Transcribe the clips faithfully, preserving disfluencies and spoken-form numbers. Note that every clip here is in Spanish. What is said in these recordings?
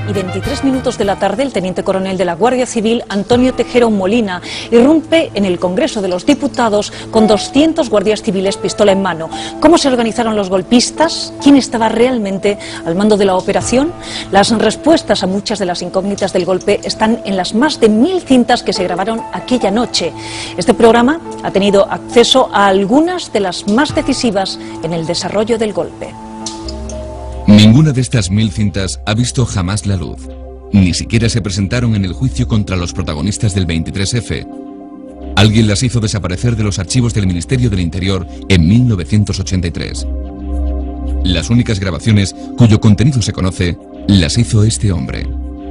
y veintitrés minutos de la tarde, el teniente coronel de la Guardia Civil, Antonio Tejero Molina, irrumpe en el Congreso de los Diputados con doscientos guardias civiles pistola en mano. ¿Cómo se organizaron los golpistas? ¿Quién estaba realmente al mando de la operación? Las respuestas a muchas de las incógnitas del golpe están en las más de mil cintas que se grabaron aquella noche. Este programa ha tenido acceso a algunas de las más decisivas en el desarrollo del golpe. Ninguna de estas mil cintas ha visto jamás la luz. Ni siquiera se presentaron en el juicio contra los protagonistas del veintitrés efe. Alguien las hizo desaparecer de los archivos del Ministerio del Interior en mil novecientos ochenta y tres. Las únicas grabaciones cuyo contenido se conoce las hizo este hombre.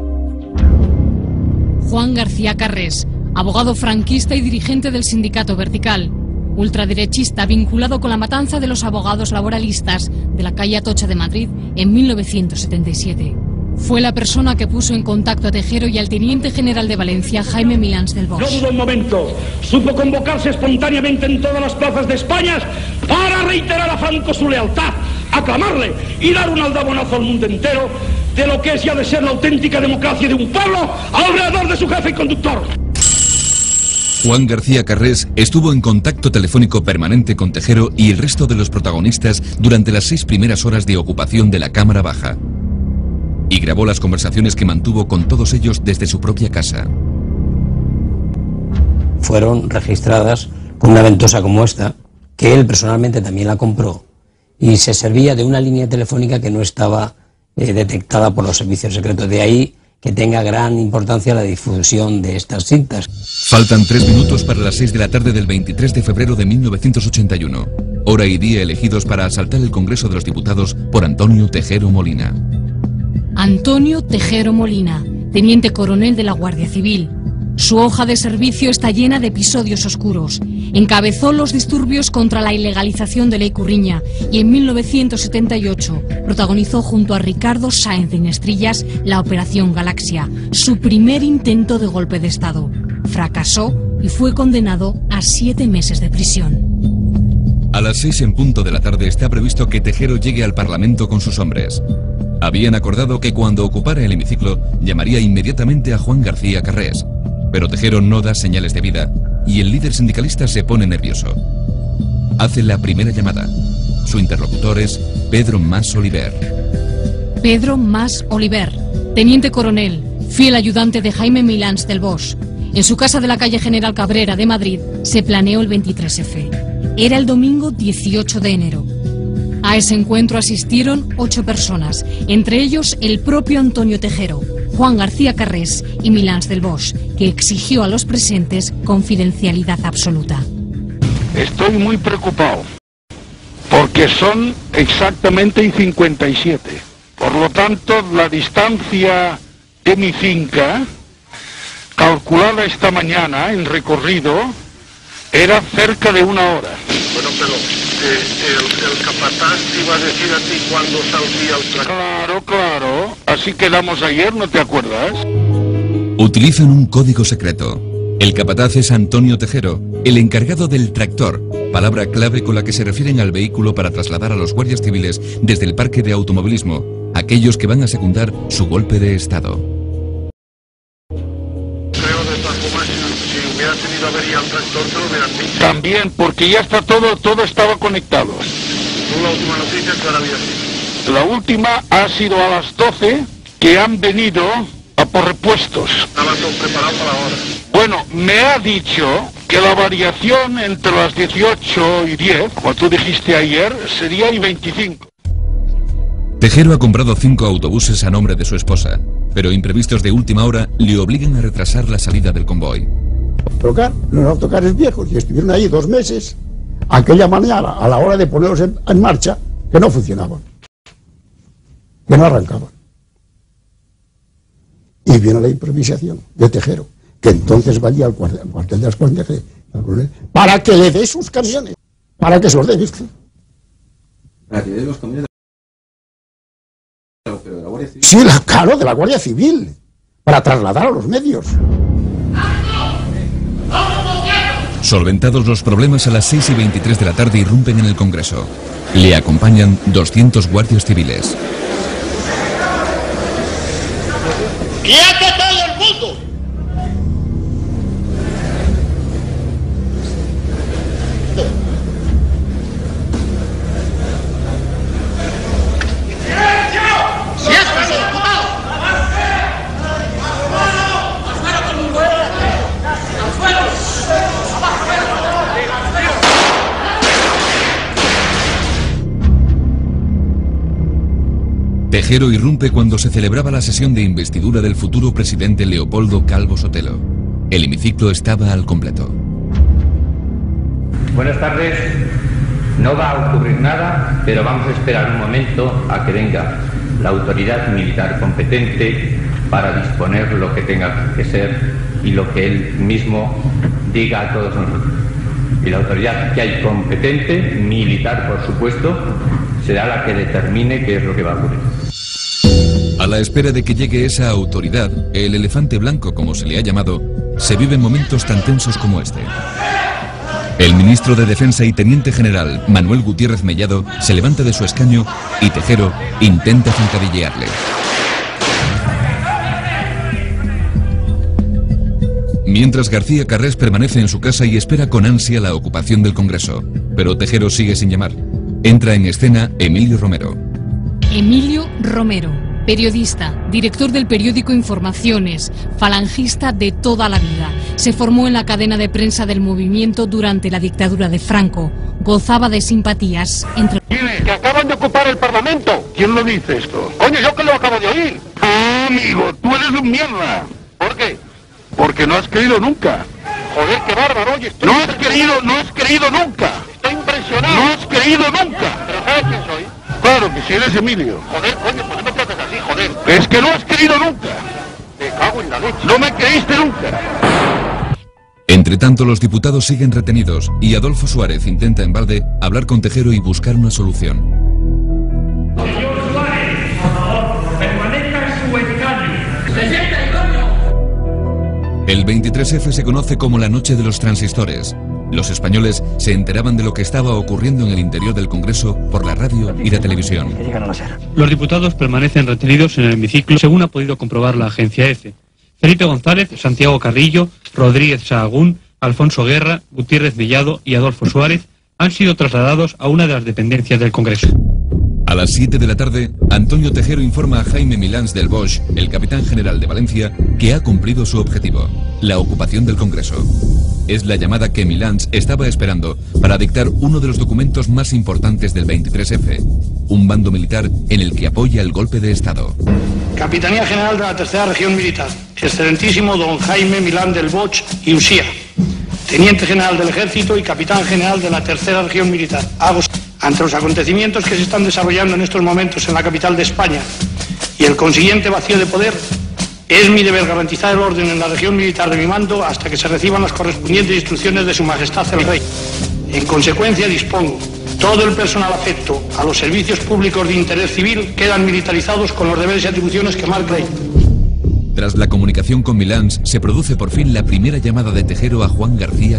Juan García Carrés, abogado franquista y dirigente del sindicato Vertical. Ultraderechista vinculado con la matanza de los abogados laboralistas de la calle Atocha de Madrid en mil novecientos setenta y siete. Fue la persona que puso en contacto a Tejero y al teniente general de Valencia, Jaime Milans del Bosch. No dudó un momento, supo convocarse espontáneamente en todas las plazas de España para reiterar a Franco su lealtad, aclamarle y dar un aldabonazo al mundo entero de lo que es ya de ser la auténtica democracia de un pueblo alrededor de su jefe y conductor. Juan García Carrés estuvo en contacto telefónico permanente con Tejero y el resto de los protagonistas durante las seis primeras horas de ocupación de la Cámara Baja. Y grabó las conversaciones que mantuvo con todos ellos desde su propia casa. Fueron registradas con una ventosa como esta, que él personalmente también la compró, y se servía de una línea telefónica que no estaba eh, detectada por los servicios secretos. De ahí que tenga gran importancia la difusión de estas cintas. Faltan tres minutos para las seis de la tarde del veintitrés de febrero de mil novecientos ochenta y uno. Hora y día elegidos para asaltar el Congreso de los Diputados por Antonio Tejero Molina. Antonio Tejero Molina, teniente coronel de la Guardia Civil. Su hoja de servicio está llena de episodios oscuros. Encabezó los disturbios contra la ilegalización de la Ikurriña y en mil novecientos setenta y ocho protagonizó junto a Ricardo Sáenz de Inestrillas la Operación Galaxia, su primer intento de golpe de Estado. Fracasó y fue condenado a siete meses de prisión. A las seis en punto de la tarde está previsto que Tejero llegue al Parlamento con sus hombres. Habían acordado que cuando ocupara el hemiciclo llamaría inmediatamente a Juan García Carrés. Pero Tejero no da señales de vida y el líder sindicalista se pone nervioso. Hace la primera llamada. Su interlocutor es Pedro Mas Oliver. Pedro Mas Oliver, teniente coronel, fiel ayudante de Jaime Milans del Bosch. En su casa de la calle General Cabrera de Madrid se planeó el veintitrés efe. Era el domingo dieciocho de enero. A ese encuentro asistieron ocho personas, entre ellos el propio Antonio Tejero, Juan García Carrés y Milans del Bosch, que exigió a los presentes confidencialidad absoluta. Estoy muy preocupado, porque son exactamente cincuenta y siete. Por lo tanto, la distancia de mi finca, calculada esta mañana en recorrido, era cerca de una hora. Bueno, pero eh, el, el capataz te iba a decir a ti cuándo saldría el tractor. Claro, claro. Así quedamos ayer, ¿no te acuerdas? Utilizan un código secreto. El capataz es Antonio Tejero, el encargado del tractor, palabra clave con la que se refieren al vehículo para trasladar a los guardias civiles desde el parque de automovilismo, aquellos que van a secundar su golpe de Estado. Tenido avería al tractor, te lo hubieran dicho. También, porque ya está todo, todo estaba conectado. La última noticia que ahora había sido. La última ha sido a las doce, que han venido a por repuestos. Estaba todo preparado para ahora. Bueno, me ha dicho que la variación entre las dieciocho y diez, como tú dijiste ayer, sería y veinticinco. Tejero ha comprado cinco autobuses a nombre de su esposa, pero imprevistos de última hora le obligan a retrasar la salida del convoy. Tocar, los autocares viejos, y estuvieron ahí dos meses, aquella mañana, a la hora de ponerlos en, en marcha, que no funcionaban, que no arrancaban. Y viene la improvisación de Tejero, que entonces vaya al cuartel, al cuartel de las Guardias para que le dé sus camiones, para que se los dé, ¿viste? Para que le dé los camiones de la, pero de la Guardia Civil. Sí, la, claro, de la Guardia Civil, para trasladar a los medios. Solventados los problemas, a las seis y veintitrés de la tarde irrumpen en el Congreso. Le acompañan doscientos guardias civiles. ¡Quieto todo el mundo! Tejero irrumpe cuando se celebraba la sesión de investidura del futuro presidente Leopoldo Calvo Sotelo. El hemiciclo estaba al completo. Buenas tardes. No va a ocurrir nada, pero vamos a esperar un momento a que venga la autoridad militar competente para disponer lo que tenga que ser y lo que él mismo diga a todos nosotros. Y la autoridad que hay competente, militar por supuesto, será la que determine qué es lo que va a ocurrir. A la espera de que llegue esa autoridad, el elefante blanco, como se le ha llamado, se viven momentos tan tensos como este. El ministro de Defensa y teniente general, Manuel Gutiérrez Mellado, se levanta de su escaño y Tejero intenta zancadillearle. Mientras García Carrés permanece en su casa y espera con ansia la ocupación del Congreso. Pero Tejero sigue sin llamar. Entra en escena Emilio Romero. Emilio Romero, periodista, director del periódico Informaciones, falangista de toda la vida. Se formó en la cadena de prensa del movimiento durante la dictadura de Franco. Gozaba de simpatías entre... Que acaban de ocupar el Parlamento. ¿Quién lo dice esto? Coño, yo que lo acabo de oír. Ah, amigo, tú eres un mierda. ¿Por qué? Porque no has creído nunca. Joder, qué bárbaro, oye, estoy... No has creído, no has creído nunca. Estoy impresionado. No has creído nunca. ¿Pero sabes quién soy? Claro que sí, eres Emilio. Joder, coño, ¿por qué me tratas así, joder? Es que no has creído nunca. Me cago en la leche. No me creíste nunca. Entre tanto, los diputados siguen retenidos y Adolfo Suárez intenta en balde hablar con Tejero y buscar una solución. Señor Suárez, por favor, permanezca en su escaño. ¡Se sienta, coño! El veintitrés efe se conoce como la noche de los transistores. Los españoles se enteraban de lo que estaba ocurriendo en el interior del Congreso por la radio y la televisión. Los diputados permanecen retenidos en el hemiciclo, según ha podido comprobar la agencia EFE. Felipe González, Santiago Carrillo, Rodríguez Sahagún, Alfonso Guerra, Gutiérrez Mellado y Adolfo Suárez han sido trasladados a una de las dependencias del Congreso. A las siete de la tarde, Antonio Tejero informa a Jaime Milans del Bosch, el capitán general de Valencia, que ha cumplido su objetivo, la ocupación del Congreso. Es la llamada que Milans estaba esperando para dictar uno de los documentos más importantes del veintitrés efe, un bando militar en el que apoya el golpe de Estado. Capitanía General de la Tercera Región Militar, excelentísimo don Jaime Milán del Bosch y Usía, Teniente General del Ejército y Capitán General de la Tercera Región Militar. Hago ante los acontecimientos que se están desarrollando en estos momentos en la capital de España y el consiguiente vacío de poder, es mi deber garantizar el orden en la región militar de mi mando hasta que se reciban las correspondientes instrucciones de Su Majestad el Rey. En consecuencia, dispongo, todo el personal afecto a los servicios públicos de interés civil quedan militarizados con los deberes y atribuciones que marca ley. Tras la comunicación con Milans, se produce por fin la primera llamada de Tejero a Juan García.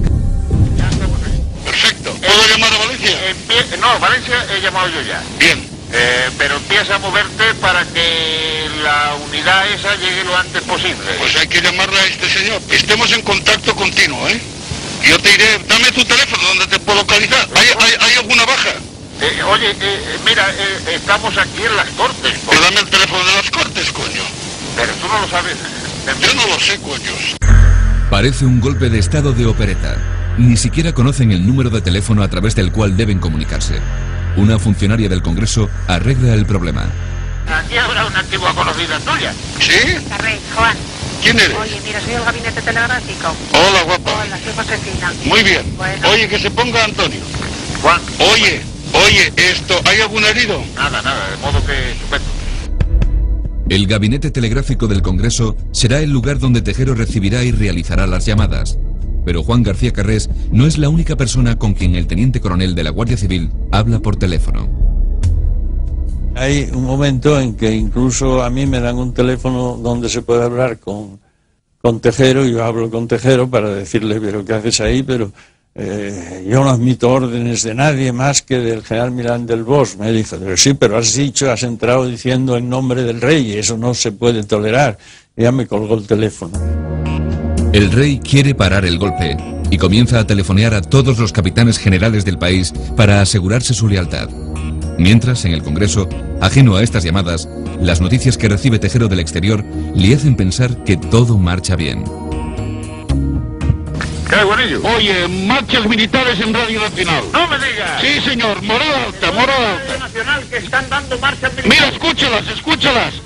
Perfecto. ¿Puedo llamar a Valencia? Eh, no, Valencia he llamado yo ya. Bien. Eh, pero empieza a moverte para que la unidad esa llegue lo antes posible. Pues hay que llamarle a este señor. Estemos en contacto continuo, ¿eh? Yo te diré, dame tu teléfono donde te puedo localizar. ¿Hay, hay, hay alguna baja? Eh, oye, eh, mira, eh, estamos aquí en las Cortes. Pues dame el teléfono de las Cortes, coño. Pero tú no lo sabes. Yo no lo sé, coños. Parece un golpe de estado de opereta. Ni siquiera conocen el número de teléfono a través del cual deben comunicarse. Una funcionaria del Congreso arregla el problema. Aquí habrá una antigua conocida tuya. ¿Sí? Carrey, Juan. ¿Quién eres? Oye, mira, soy el gabinete telegráfico. Hola, guapa. Hola, soy Josefina. Muy bien. Bueno. Oye, que se ponga Antonio. Juan. Oye, oye, esto, ¿hay algún herido? Nada, nada, de modo que estupendo. El gabinete telegráfico del Congreso será el lugar donde Tejero recibirá y realizará las llamadas. Pero Juan García Carrés no es la única persona con quien el teniente coronel de la Guardia Civil habla por teléfono. Hay un momento en que incluso a mí me dan un teléfono donde se puede hablar con, con Tejero, y yo hablo con Tejero para decirle, pero ¿qué haces ahí? Pero Eh, yo no admito órdenes de nadie más que del general Milán del Bosch. Me dijo, pero sí, pero has dicho, has entrado diciendo en nombre del rey, y eso no se puede tolerar. Y ya me colgó el teléfono. El rey quiere parar el golpe y comienza a telefonear a todos los capitanes generales del país para asegurarse su lealtad. Mientras, en el Congreso, ajeno a estas llamadas, las noticias que recibe Tejero del exterior le hacen pensar que todo marcha bien. ¿Qué, Guanillo? Oye, marchas militares en Radio Nacional. ¡No me digas! Sí, señor, morada alta, morada alta. Radio Nacional que están dando marchas militares. Mira, escúchalas, escúchalas.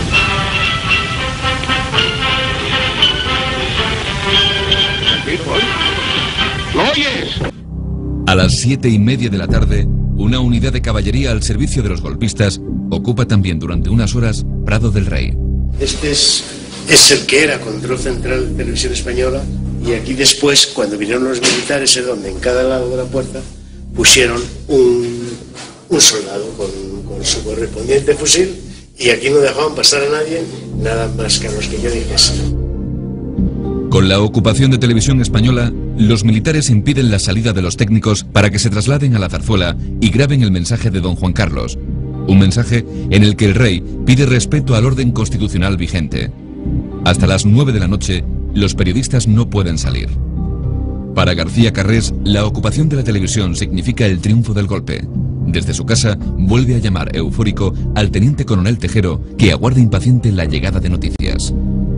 ¿Lo oyes? A las siete y media de la tarde, una unidad de caballería al servicio de los golpistas ocupa también durante unas horas Prado del Rey. Este es, es el que era control central de Televisión Española, y aquí después, cuando vinieron los militares, es donde en cada lado de la puerta pusieron un, un soldado con, con su correspondiente fusil, y aquí no dejaban pasar a nadie, nada más que a los que yo dijese. Con la ocupación de Televisión Española, los militares impiden la salida de los técnicos para que se trasladen a la zarzuela y graben el mensaje de don Juan Carlos. Un mensaje en el que el rey pide respeto al orden constitucional vigente. Hasta las nueve de la noche, los periodistas no pueden salir. Para García Carrés, la ocupación de la televisión significa el triunfo del golpe. Desde su casa, vuelve a llamar eufórico al teniente coronel Tejero, que aguarda impaciente la llegada de noticias.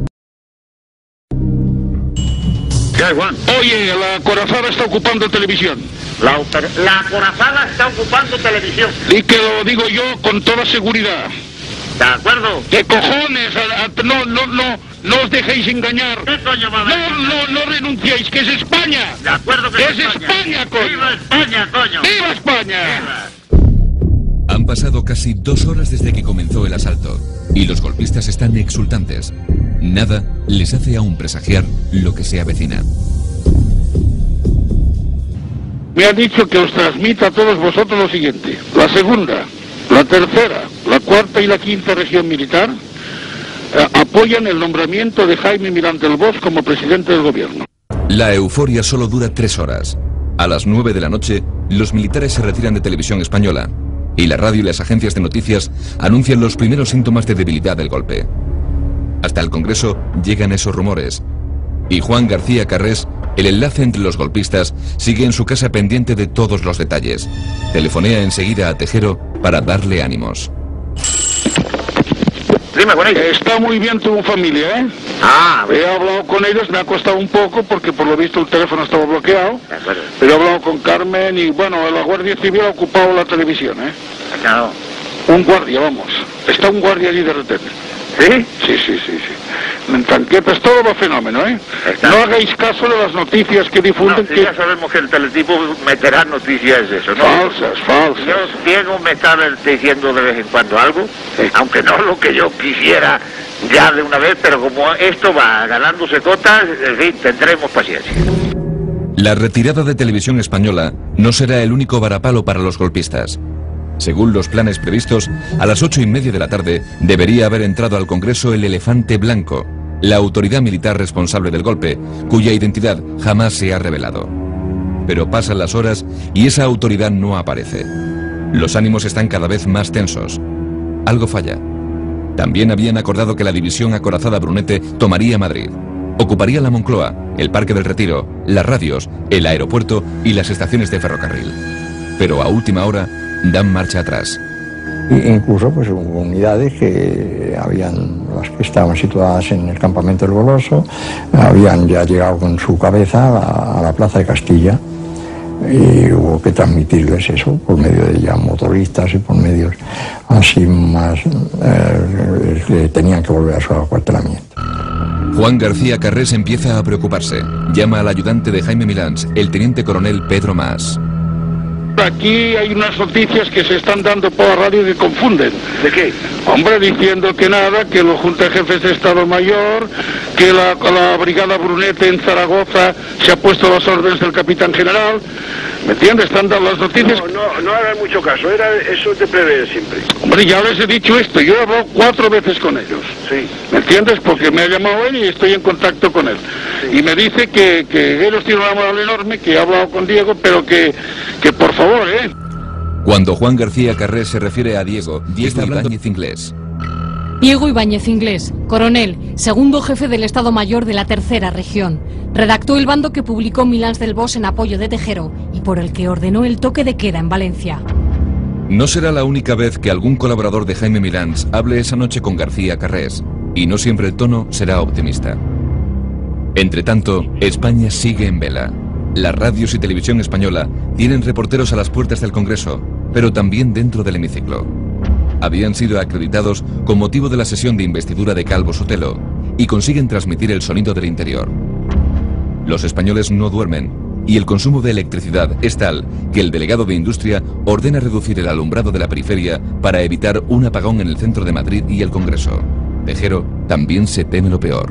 ¿Qué, Juan? Oye, la acorazada está ocupando televisión. La, la acorazada está ocupando televisión. Y que lo digo yo con toda seguridad. ¿De acuerdo? ¿Qué cojones? No, no, no, no os dejéis engañar. ¿Qué coño va a ver? No, no, no renunciéis, que es España. De acuerdo que, que es es España. España, coño. ¡Viva España, coño! ¡Viva España! ¡Viva! Han pasado casi dos horas desde que comenzó el asalto y los golpistas están exultantes. Nada les hace aún presagiar lo que se avecina. Me ha dicho que os transmita a todos vosotros lo siguiente. La segunda, la tercera, la cuarta y la quinta región militar eh, apoyan el nombramiento de Jaime Milán del Bosch como presidente del gobierno. La euforia solo dura tres horas. A las nueve de la noche, los militares se retiran de Televisión Española y la radio y las agencias de noticias anuncian los primeros síntomas de debilidad del golpe. Hasta el Congreso llegan esos rumores y Juan García Carrés, el enlace entre los golpistas, sigue en su casa pendiente de todos los detalles. Telefonea enseguida a Tejero para darle ánimos. Dime con ellos. Está muy bien tu familia, ¿eh? Ah, he hablado con ellos, me ha costado un poco porque por lo visto el teléfono estaba bloqueado. Pero he hablado con Carmen y bueno, la Guardia Civil ha ocupado la televisión, ¿eh? Claro. Un guardia, vamos. Está un guardia allí de retén. ¿Sí? Sí, sí, sí, sí. En tanquetas, todo va fenómeno, ¿eh? Está. No hagáis caso de las noticias que difunden. No, si que... ya sabemos que el teletipo meterá noticias de eso, ¿no? Falsas, falsas. Yo, Diego me está diciendo de vez en cuando algo, sí. Aunque no lo que yo quisiera ya de una vez, pero como esto va ganándose cotas, en fin, tendremos paciencia. La retirada de Televisión Española no será el único varapalo para los golpistas. Según los planes previstos, a las ocho y media de la tarde debería haber entrado al Congreso el Elefante Blanco, la autoridad militar responsable del golpe, cuya identidad jamás se ha revelado. Pero pasan las horas y esa autoridad no aparece. Los ánimos están cada vez más tensos. Algo falla. También habían acordado que la división acorazada Brunete tomaría Madrid. Ocuparía la Moncloa, el Parque del Retiro, las radios, el aeropuerto y las estaciones de ferrocarril. Pero a última hora dan marcha atrás. Incluso pues hubo unidades que habían, las que estaban situadas en el campamento del Goloso, habían ya llegado con su cabeza a la, a la Plaza de Castilla y hubo que transmitirles eso por medio de ya motoristas y por medios así más eh, que tenían que volver a su acuartelamiento. Juan García Carrés empieza a preocuparse. Llama al ayudante de Jaime Milán, el teniente coronel Pedro Mas. Aquí hay unas noticias que se están dando por la radio que confunden. ¿De qué? Hombre, diciendo que nada, que los Junta de Jefes de Estado Mayor, que la, la Brigada Brunete en Zaragoza se ha puesto a las órdenes del capitán general. ¿Me entiendes? Están dando las noticias. No, no, no hagan mucho caso, era eso te prevé siempre. Hombre, ya les he dicho esto, yo he hablado cuatro veces con ellos. Sí. Sí. ¿Me entiendes? Porque me ha llamado él y estoy en contacto con él. Sí. Y me dice que, que ellos tienen una moral enorme, que ha hablado con Diego, pero que, que por favor, ¿eh? Cuando Juan García Carrés se refiere a Diego, Diego Ibáñez Inglés. Diego Ibáñez Inglés, coronel, segundo jefe del Estado Mayor de la Tercera Región. Redactó el bando que publicó Milans del Bosch en apoyo de Tejero y por el que ordenó el toque de queda en Valencia. No será la única vez que algún colaborador de Jaime Milans hable esa noche con García Carrés, y no siempre el tono será optimista. Entre tanto, España sigue en vela. Las radios y televisión española tienen reporteros a las puertas del Congreso, pero también dentro del hemiciclo. Habían sido acreditados con motivo de la sesión de investidura de Calvo Sotelo y consiguen transmitir el sonido del interior. Los españoles no duermen y el consumo de electricidad es tal que el delegado de Industria ordena reducir el alumbrado de la periferia para evitar un apagón en el centro de Madrid y el Congreso. Tejero también se teme lo peor.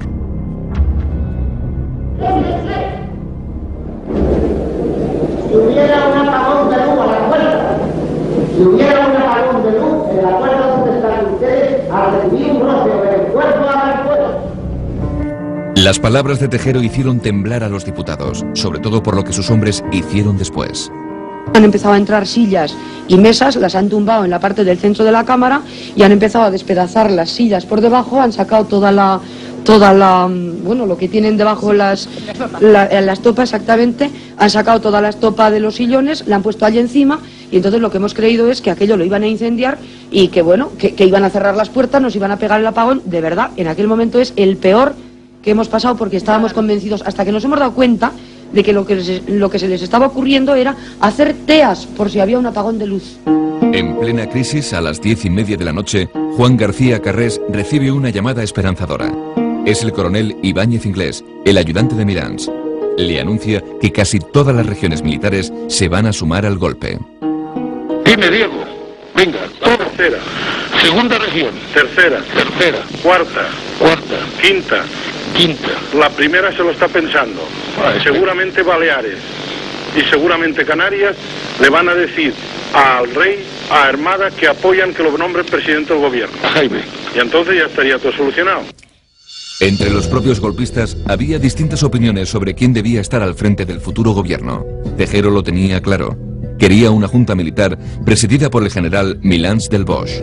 Si hubiera un apagón de luz a la puerta, si hubiera un apagón de luz en la puerta donde están ustedes, a recibir un rocío del cuerpo a la puerta. Las palabras de Tejero hicieron temblar a los diputados, sobre todo por lo que sus hombres hicieron después. Han empezado a entrar sillas y mesas, las han tumbado en la parte del centro de la Cámara y han empezado a despedazar las sillas por debajo, han sacado toda la... toda la, bueno, lo que tienen debajo las, la, la estopa exactamente, han sacado toda la estopa de los sillones, la han puesto allí encima y entonces lo que hemos creído es que aquello lo iban a incendiar y que bueno, que, que iban a cerrar las puertas, nos iban a pegar el apagón. De verdad, en aquel momento es el peor que hemos pasado porque estábamos convencidos, hasta que nos hemos dado cuenta de que lo que, les, lo que se les estaba ocurriendo era hacer teas por si había un apagón de luz. En plena crisis, a las diez y media de la noche, Juan García Carrés recibe una llamada esperanzadora. Es el coronel Ibáñez Inglés, el ayudante de Milans. Le anuncia que casi todas las regiones militares se van a sumar al golpe. Dime, Diego. Venga, todo. Tercera. Segunda región. Tercera. Tercera. Cuarta. Cuarta. Quinta. Quinta. La primera se lo está pensando. Ah, seguramente Baleares y seguramente Canarias le van a decir al rey, a Armada, que apoyan que lo nombre presidente del gobierno. Jaime. Y entonces ya estaría todo solucionado. Entre los propios golpistas había distintas opiniones sobre quién debía estar al frente del futuro gobierno. Tejero lo tenía claro. Quería una junta militar presidida por el general Milans del Bosch.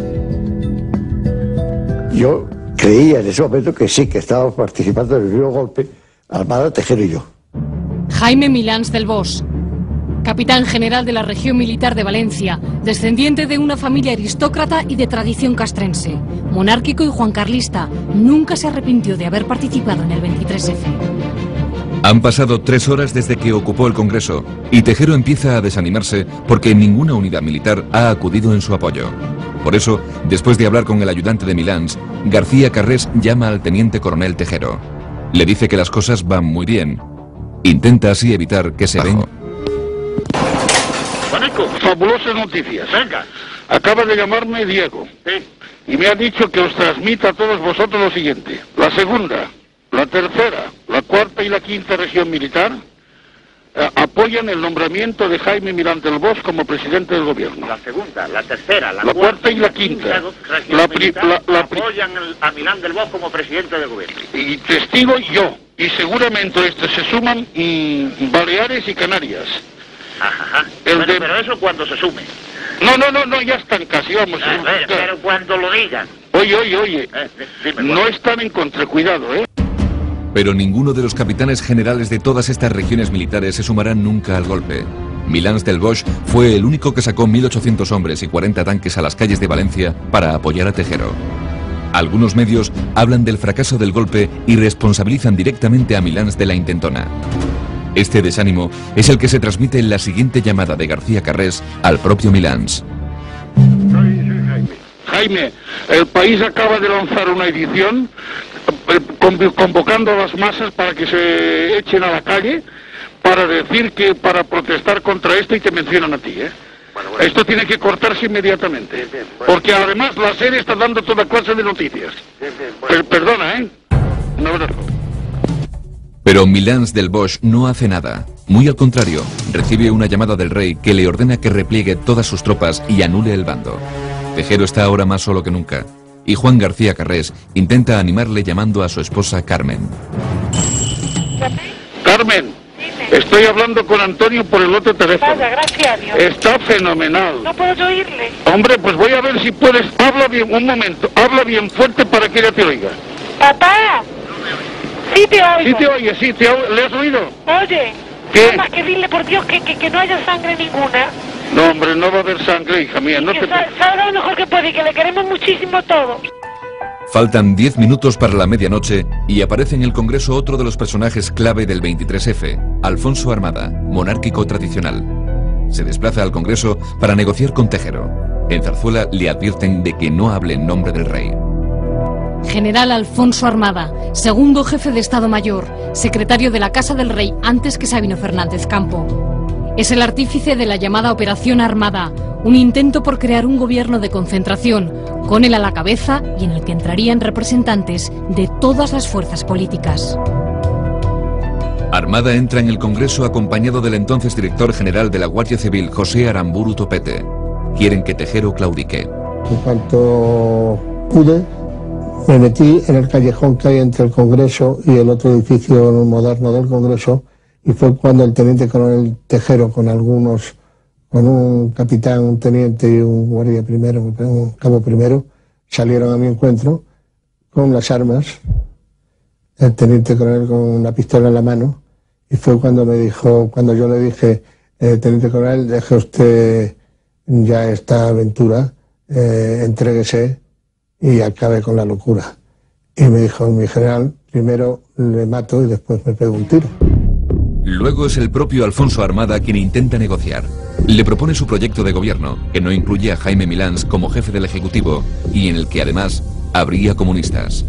Yo creía en ese momento que sí, que estábamos participando en el mismo golpe, Armada, Tejero y yo. Jaime Milans del Bosch, capitán general de la región militar de Valencia, descendiente de una familia aristócrata y de tradición castrense, monárquico y juancarlista, nunca se arrepintió de haber participado en el veintitrés efe. Han pasado tres horas desde que ocupó el Congreso y Tejero empieza a desanimarse porque ninguna unidad militar ha acudido en su apoyo. Por eso, después de hablar con el ayudante de Milans, García Carrés llama al teniente coronel Tejero. Le dice que las cosas van muy bien. Intenta así evitar que se venga. Juanico, fabulosas noticias. Venga. Acaba de llamarme Diego. Sí. Y me ha dicho que os transmita a todos vosotros lo siguiente. La segunda, la tercera, la cuarta y la quinta región militar eh, apoyan el nombramiento de Jaime Milans del Bosch como presidente del gobierno. La segunda, la tercera, la, la cuarta, cuarta y la quinta. Región la, pri militar la, la pri apoyan el, a Milans del Bosch como presidente del gobierno. Y testigo yo. Y seguramente este se suman mmm, Baleares y Canarias. Ajá. El bueno, de... Pero eso cuando se sume. No, no, no, no, ya están casi, vamos. A ver, pero cuando lo digan. Oye, oye, oye. Eh, dime, no están en contra, cuidado, ¿eh? Pero ninguno de los capitanes generales de todas estas regiones militares se sumarán nunca al golpe. Milans del Bosch fue el único que sacó mil ochocientos hombres y cuarenta tanques a las calles de Valencia para apoyar a Tejero. Algunos medios hablan del fracaso del golpe y responsabilizan directamente a Milans de la intentona. Este desánimo es el que se transmite en la siguiente llamada de García Carrés al propio Milans. Jaime. Jaime, el país acaba de lanzar una edición convocando a las masas para que se echen a la calle para decir que para protestar contra esto y te mencionan a ti, ¿eh? Bueno, bueno. Esto tiene que cortarse inmediatamente, bien, bien, bueno. Porque además la serie está dando toda clase de noticias. Bien, bien, bueno. Per perdona, ¿eh? Un abrazo. Pero Milans del Bosch no hace nada. Muy al contrario, recibe una llamada del rey que le ordena que repliegue todas sus tropas y anule el bando. Tejero está ahora más solo que nunca. y Juan García Carrés intenta animarle llamando a su esposa Carmen. Carmen, estoy hablando con Antonio por el otro teléfono. Vaya, gracias a Dios. Está fenomenal. No puedo oírle. Hombre, pues voy a ver si puedes. Habla bien, un momento. Habla bien fuerte para que ella te oiga. Papá. Sí te oigo. Sí te oye, sí te oigo. ¿Le has oído? Oye. ¿Qué? Nada más que dile por Dios que, que, que no haya sangre ninguna. No, hombre, no va a haber sangre, hija mía. No que te... sa salga lo mejor que puede y que le queremos muchísimo todos. Faltan diez minutos para la medianoche y aparece en el Congreso otro de los personajes clave del veintitrés efe, Alfonso Armada, monárquico tradicional. Se desplaza al Congreso para negociar con Tejero. En Zarzuela le advierten de que no hable en nombre del rey. General Alfonso Armada, segundo jefe de Estado Mayor, secretario de la Casa del Rey antes que Sabino Fernández Campo. Es el artífice de la llamada Operación Armada, un intento por crear un gobierno de concentración, con él a la cabeza y en el que entrarían representantes de todas las fuerzas políticas. Armada entra en el Congreso acompañado del entonces director general de la Guardia Civil, José Aramburu Topete. Quieren que Tejero claudique. En cuanto pude, me metí en el callejón que hay entre el Congreso y el otro edificio moderno del Congreso, y fue cuando el teniente coronel Tejero, con algunos, con un capitán, un teniente y un guardia primero, un cabo primero, salieron a mi encuentro con las armas, el teniente coronel con una pistola en la mano, y fue cuando me dijo, cuando yo le dije, eh, teniente coronel, deje usted ya esta aventura, eh, entréguese y acabe con la locura. Y me dijo, mi general, primero le mato y después me pego un tiro. Luego es el propio Alfonso Armada quien intenta negociar. Le propone su proyecto de gobierno, que no incluye a Jaime Milans como jefe del Ejecutivo y en el que además habría comunistas.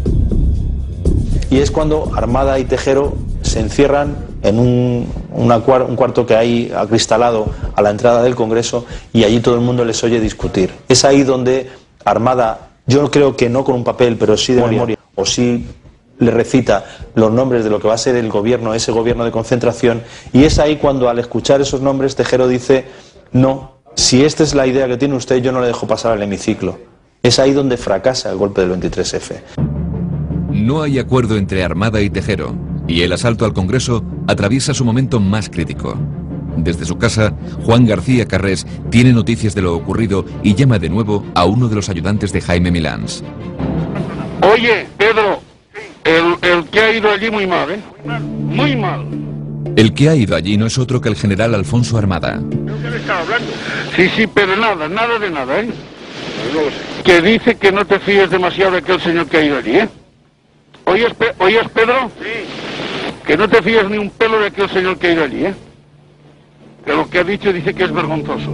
Y es cuando Armada y Tejero se encierran en un, una, un cuarto que hay acristalado a la entrada del Congreso, y allí todo el mundo les oye discutir. Es ahí donde Armada, yo creo que no con un papel, pero sí de memoria, o sí le recita los nombres de lo que va a ser el gobierno, ese gobierno de concentración, y es ahí cuando, al escuchar esos nombres, Tejero dice, no, si esta es la idea que tiene usted, yo no le dejo pasar al hemiciclo. Es ahí donde fracasa el golpe del veintitrés efe. No hay acuerdo entre Armada y Tejero, y el asalto al Congreso atraviesa su momento más crítico. Desde su casa, Juan García Carrés tiene noticias de lo ocurrido y llama de nuevo a uno de los ayudantes de Jaime Milans. Oye, Pedro, el, el que ha ido allí muy mal, ¿eh? Muy mal. El que ha ido allí no es otro que el general Alfonso Armada. ¿Qué le estaba hablando? Sí, sí, pero nada, nada de nada, ¿eh? Que dice que no te fíes demasiado de aquel señor que ha ido allí, ¿eh? ¿Oyes, Pe ¿Oyes Pedro? Sí. Que no te fíes ni un pelo de aquel señor que ha ido allí, ¿eh? Que lo que ha dicho dice que es vergonzoso.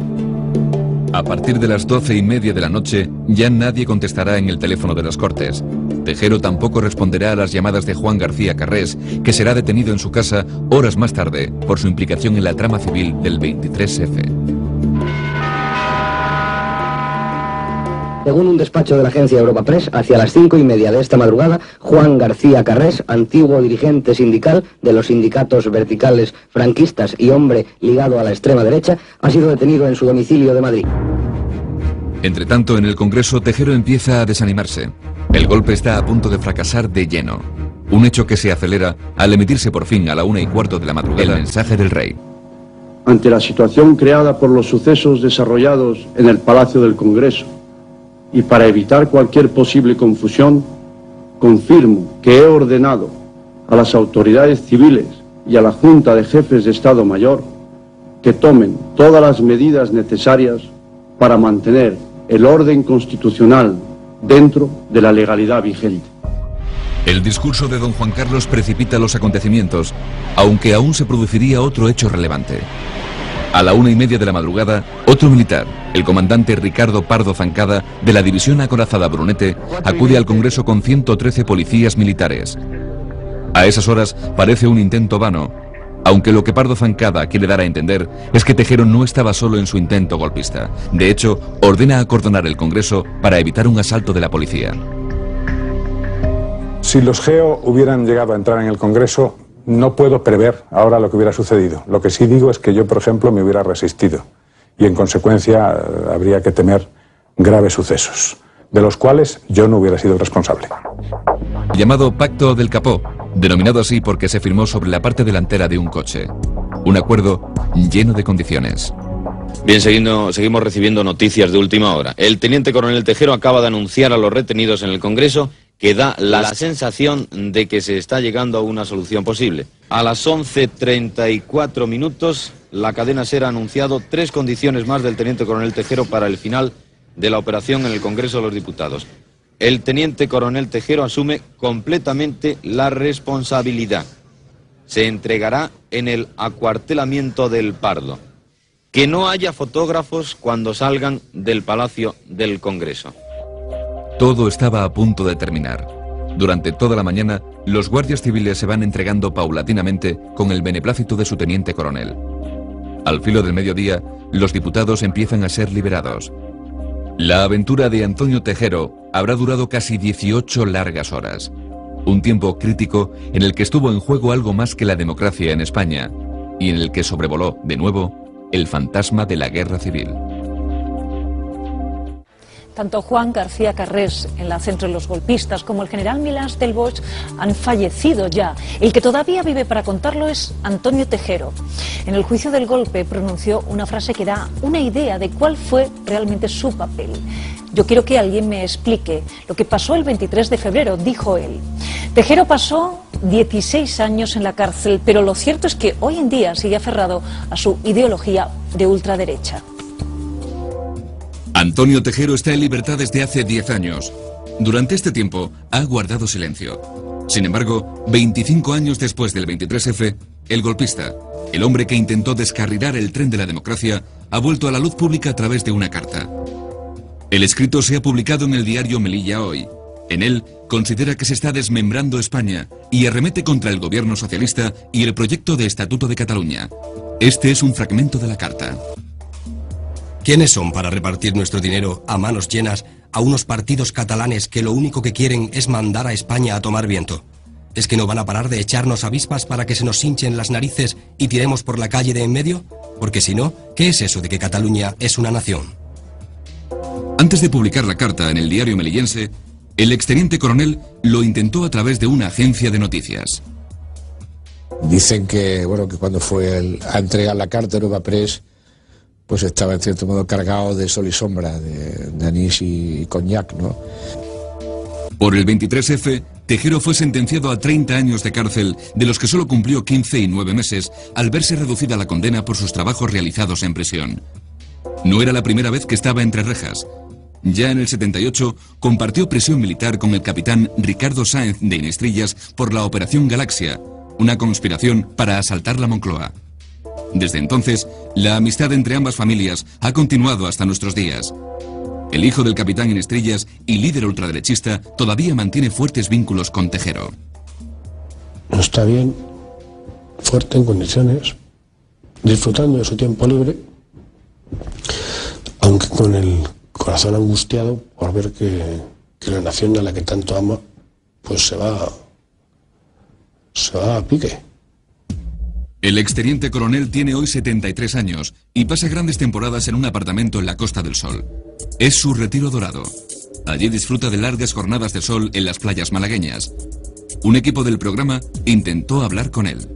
A partir de las doce y media de la noche, ya nadie contestará en el teléfono de las Cortes. Tejero tampoco responderá a las llamadas de Juan García Carrés, que será detenido en su casa horas más tarde por su implicación en la trama civil del veintitrés efe. Según un despacho de la agencia Europa Press, hacia las cinco y media de esta madrugada, Juan García Carrés, antiguo dirigente sindical de los sindicatos verticales franquistas y hombre ligado a la extrema derecha, ha sido detenido en su domicilio de Madrid. Entre tanto, en el Congreso, Tejero empieza a desanimarse. El golpe está a punto de fracasar de lleno. Un hecho que se acelera al emitirse por fin a la una y cuarto de la madrugada el mensaje del rey. Ante la situación creada por los sucesos desarrollados en el Palacio del Congreso, y para evitar cualquier posible confusión, confirmo que he ordenado a las autoridades civiles y a la Junta de Jefes de Estado Mayor que tomen todas las medidas necesarias para mantener el orden constitucional dentro de la legalidad vigente. El discurso de don Juan Carlos precipita los acontecimientos, aunque aún se produciría otro hecho relevante. A la una y media de la madrugada, otro militar, el comandante Ricardo Pardo Zancada, de la división acorazada Brunete, acude al Congreso con ciento trece policías militares. A esas horas parece un intento vano, aunque lo que Pardo Zancada quiere dar a entender es que Tejero no estaba solo en su intento golpista. De hecho, ordena acordonar el Congreso para evitar un asalto de la policía. Si los Geo hubieran llegado a entrar en el Congreso, no puedo prever ahora lo que hubiera sucedido. Lo que sí digo es que yo, por ejemplo, me hubiera resistido y, en consecuencia, habría que temer graves sucesos. de los cuales yo no hubiera sido el responsable. Llamado Pacto del Capó, denominado así porque se firmó sobre la parte delantera de un coche. Un acuerdo lleno de condiciones. Bien, seguindo, seguimos recibiendo noticias de última hora. El teniente coronel Tejero acaba de anunciar a los retenidos en el Congreso que da la, la sensación de que se está llegando a una solución posible. A las once treinta y cuatro minutos, la cadena SER ha anunciado tres condiciones más del teniente coronel Tejero para el final de la operación en el Congreso de los Diputados. El teniente coronel Tejero asume completamente la responsabilidad. Se entregará en el acuartelamiento del Pardo. Que no haya fotógrafos cuando salgan del Palacio del Congreso. Todo estaba a punto de terminar. Durante toda la mañana, los guardias civiles se van entregando paulatinamente con el beneplácito de su teniente coronel. Al filo del mediodía, los diputados empiezan a ser liberados. La aventura de Antonio Tejero habrá durado casi dieciocho largas horas. Un tiempo crítico en el que estuvo en juego algo más que la democracia en España y en el que sobrevoló, de nuevo, el fantasma de la guerra civil. Tanto Juan García Carrés, en la centro de los golpistas, como el general Milán del Bosch han fallecido ya. El que todavía vive para contarlo es Antonio Tejero. En el juicio del golpe pronunció una frase que da una idea de cuál fue realmente su papel. Yo quiero que alguien me explique lo que pasó el veintitrés de febrero, dijo él. Tejero pasó dieciséis años en la cárcel, pero lo cierto es que hoy en día sigue aferrado a su ideología de ultraderecha. Antonio Tejero está en libertad desde hace diez años. Durante este tiempo ha guardado silencio. Sin embargo, veinticinco años después del veintitrés efe, el golpista, el hombre que intentó descarrilar el tren de la democracia, ha vuelto a la luz pública a través de una carta. El escrito se ha publicado en el diario Melilla hoy. En él, considera que se está desmembrando España y arremete contra el gobierno socialista y el proyecto de Estatuto de Cataluña. Este es un fragmento de la carta. ¿Quiénes son para repartir nuestro dinero a manos llenas a unos partidos catalanes que lo único que quieren es mandar a España a tomar viento? ¿Es que no van a parar de echarnos avispas para que se nos hinchen las narices y tiremos por la calle de en medio? Porque si no, ¿qué es eso de que Cataluña es una nación? Antes de publicar la carta en el diario melillense, el exteniente coronel lo intentó a través de una agencia de noticias. Dicen que, bueno, que cuando fue el, a entregar la carta a Nueva Press, pues estaba en cierto modo cargado de sol y sombra, de, de anís y, y coñac, ¿no? Por el veintitrés efe, Tejero fue sentenciado a treinta años de cárcel, de los que solo cumplió quince y nueve meses, al verse reducida la condena por sus trabajos realizados en prisión. No era la primera vez que estaba entre rejas. Ya en el setenta y ocho compartió prisión militar con el capitán Ricardo Sáenz de Inestrillas por la Operación Galaxia, una conspiración para asaltar la Moncloa. Desde entonces, la amistad entre ambas familias ha continuado hasta nuestros días. El hijo del capitán Inestrillas y líder ultraderechista todavía mantiene fuertes vínculos con Tejero. No está bien, fuerte en condiciones, disfrutando de su tiempo libre, aunque con el corazón angustiado por ver que, que la nación a la que tanto ama, pues se va, se va a pique. El exteniente coronel tiene hoy setenta y tres años y pasa grandes temporadas en un apartamento en la Costa del Sol. Es su retiro dorado. Allí disfruta de largas jornadas de sol en las playas malagueñas. Un equipo del programa intentó hablar con él.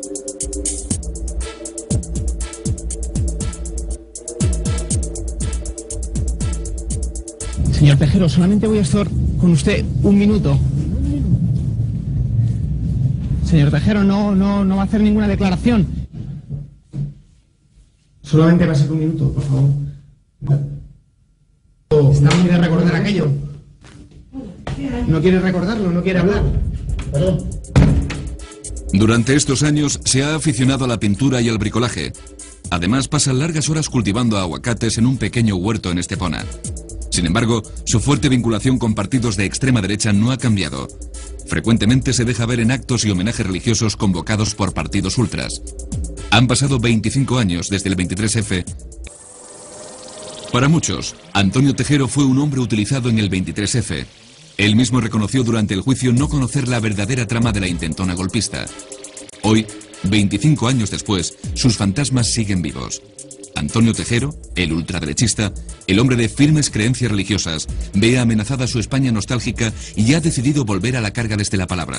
Señor Tejero, solamente voy a estar con usted un minuto. Señor Tejero, no, no, no va a hacer ninguna declaración. Solamente va a ser un minuto, por favor. ¿Está muy de recordar aquello? ¿No quiere recordarlo? ¿No quiere hablar? Perdón. Durante estos años se ha aficionado a la pintura y al bricolaje. Además pasa largas horas cultivando aguacates en un pequeño huerto en Estepona. Sin embargo, su fuerte vinculación con partidos de extrema derecha no ha cambiado. Frecuentemente se deja ver en actos y homenajes religiosos convocados por partidos ultras. Han pasado veinticinco años desde el veintitrés efe. Para muchos, Antonio Tejero fue un hombre utilizado en el veintitrés efe. Él mismo reconoció durante el juicio no conocer la verdadera trama de la intentona golpista. Hoy, veinticinco años después, sus fantasmas siguen vivos. Antonio Tejero, el ultraderechista, el hombre de firmes creencias religiosas, ve amenazada su España nostálgica y ha decidido volver a la carga desde la palabra.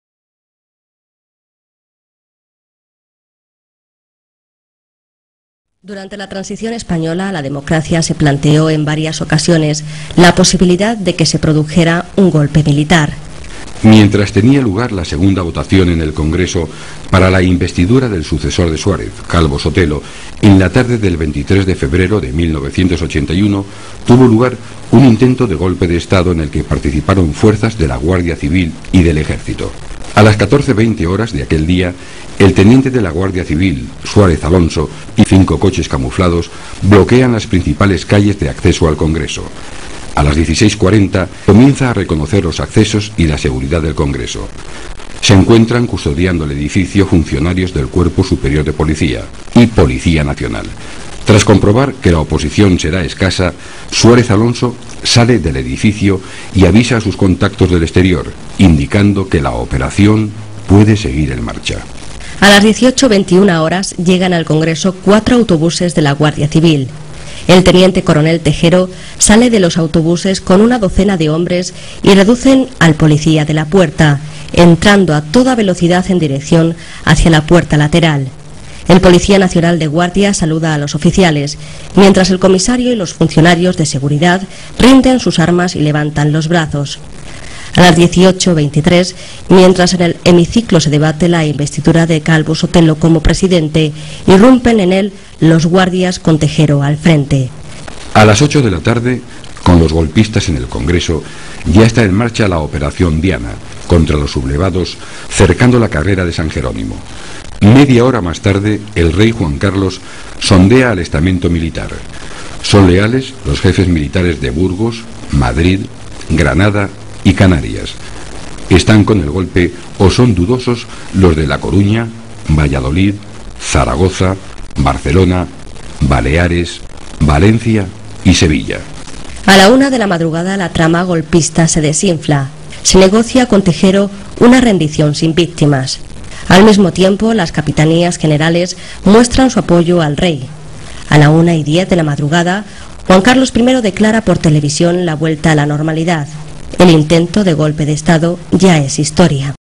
Durante la transición española, la democracia se planteó en varias ocasiones la posibilidad de que se produjera un golpe militar. Mientras tenía lugar la segunda votación en el Congreso para la investidura del sucesor de Suárez, Calvo Sotelo, en la tarde del veintitrés de febrero de mil novecientos ochenta y uno tuvo lugar un intento de golpe de Estado en el que participaron fuerzas de la Guardia Civil y del Ejército. A las catorce veinte horas de aquel día, el teniente de la Guardia Civil, Suárez Alonso, y cinco coches camuflados bloquean las principales calles de acceso al Congreso. A las dieciséis cuarenta comienza a reconocer los accesos y la seguridad del Congreso. Se encuentran custodiando el edificio funcionarios del Cuerpo Superior de Policía y Policía Nacional. Tras comprobar que la oposición será escasa, Suárez Alonso sale del edificio y avisa a sus contactos del exterior, indicando que la operación puede seguir en marcha. A las dieciocho veintiuna horas llegan al Congreso cuatro autobuses de la Guardia Civil. El teniente coronel Tejero sale de los autobuses con una docena de hombres y reducen al policía de la puerta, entrando a toda velocidad en dirección hacia la puerta lateral. El Policía Nacional de Guardia saluda a los oficiales, mientras el comisario y los funcionarios de seguridad rinden sus armas y levantan los brazos. A las dieciocho veintitrés, mientras en el hemiciclo se debate la investidura de Calvo Sotelo como presidente, irrumpen en él los guardias con Tejero al frente. A las ocho de la tarde, con los golpistas en el Congreso, ya está en marcha la Operación Diana contra los sublevados, cercando la carrera de San Jerónimo. Media hora más tarde, el rey Juan Carlos sondea al estamento militar. Son leales los jefes militares de Burgos, Madrid, Granada y Canarias. Están con el golpe o son dudosos los de La Coruña, Valladolid, Zaragoza, Barcelona, Baleares, Valencia y Sevilla. A la una de la madrugada la trama golpista se desinfla. Se negocia con Tejero una rendición sin víctimas. Al mismo tiempo, las capitanías generales muestran su apoyo al rey. A la una y diez de la madrugada, Juan Carlos primero declara por televisión la vuelta a la normalidad. El intento de golpe de Estado ya es historia.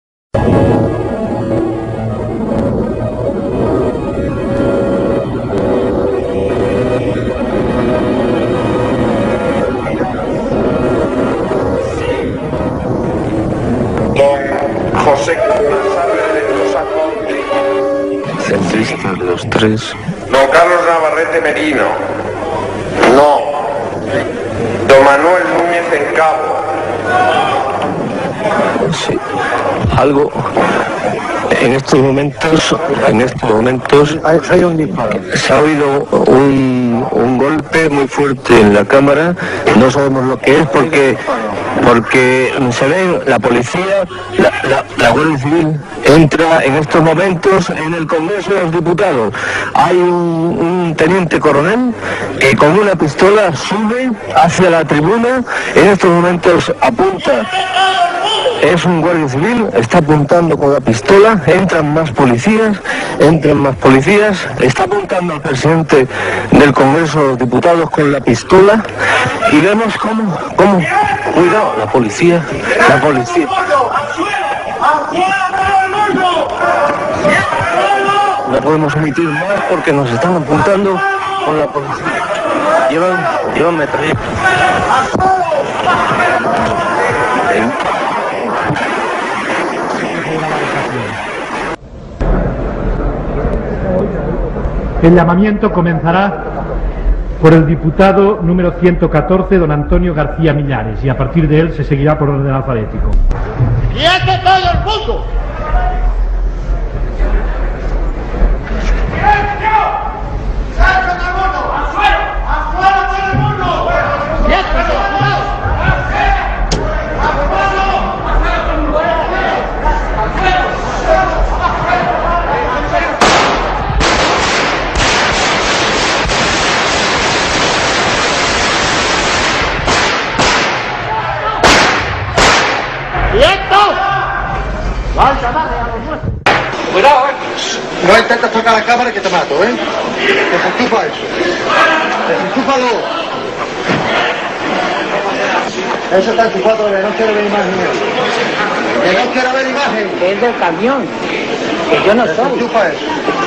José Centrista de los tres. Don Carlos Navarrete Merino. No. Don Manuel Núñez en Cabo. Sí. Algo. En estos momentos, en estos momentos se ha oído un, un golpe muy fuerte en la cámara. No sabemos lo que es porque porque se ve la policía, la, la, la Guardia Civil entra en estos momentos en el Congreso de los Diputados. Hay un, un teniente coronel que con una pistola sube hacia la tribuna. En estos momentos apunta. Es un guardia civil, está apuntando con la pistola, entran más policías, entran más policías, está apuntando al presidente del Congreso de los Diputados con la pistola y vemos cómo, cómo, cuidado, la policía, la policía. No podemos emitir más porque nos están apuntando con la policía. Llevan, llevan metralla. El llamamiento comenzará por el diputado número ciento catorce, don Antonio García Millares, y a partir de él se seguirá por orden alfabético. ¡Quieto todo el mundo! Cuidado, ¿eh? No intentes tocar la cámara que te mato, ¿eh? Desenchufa eso. Desenchúfalo. Eso está enchufado, que no quiero ver imagen. Que no quiero ver imagen. Que es del camión. Que yo no soy. Desenchufa eso.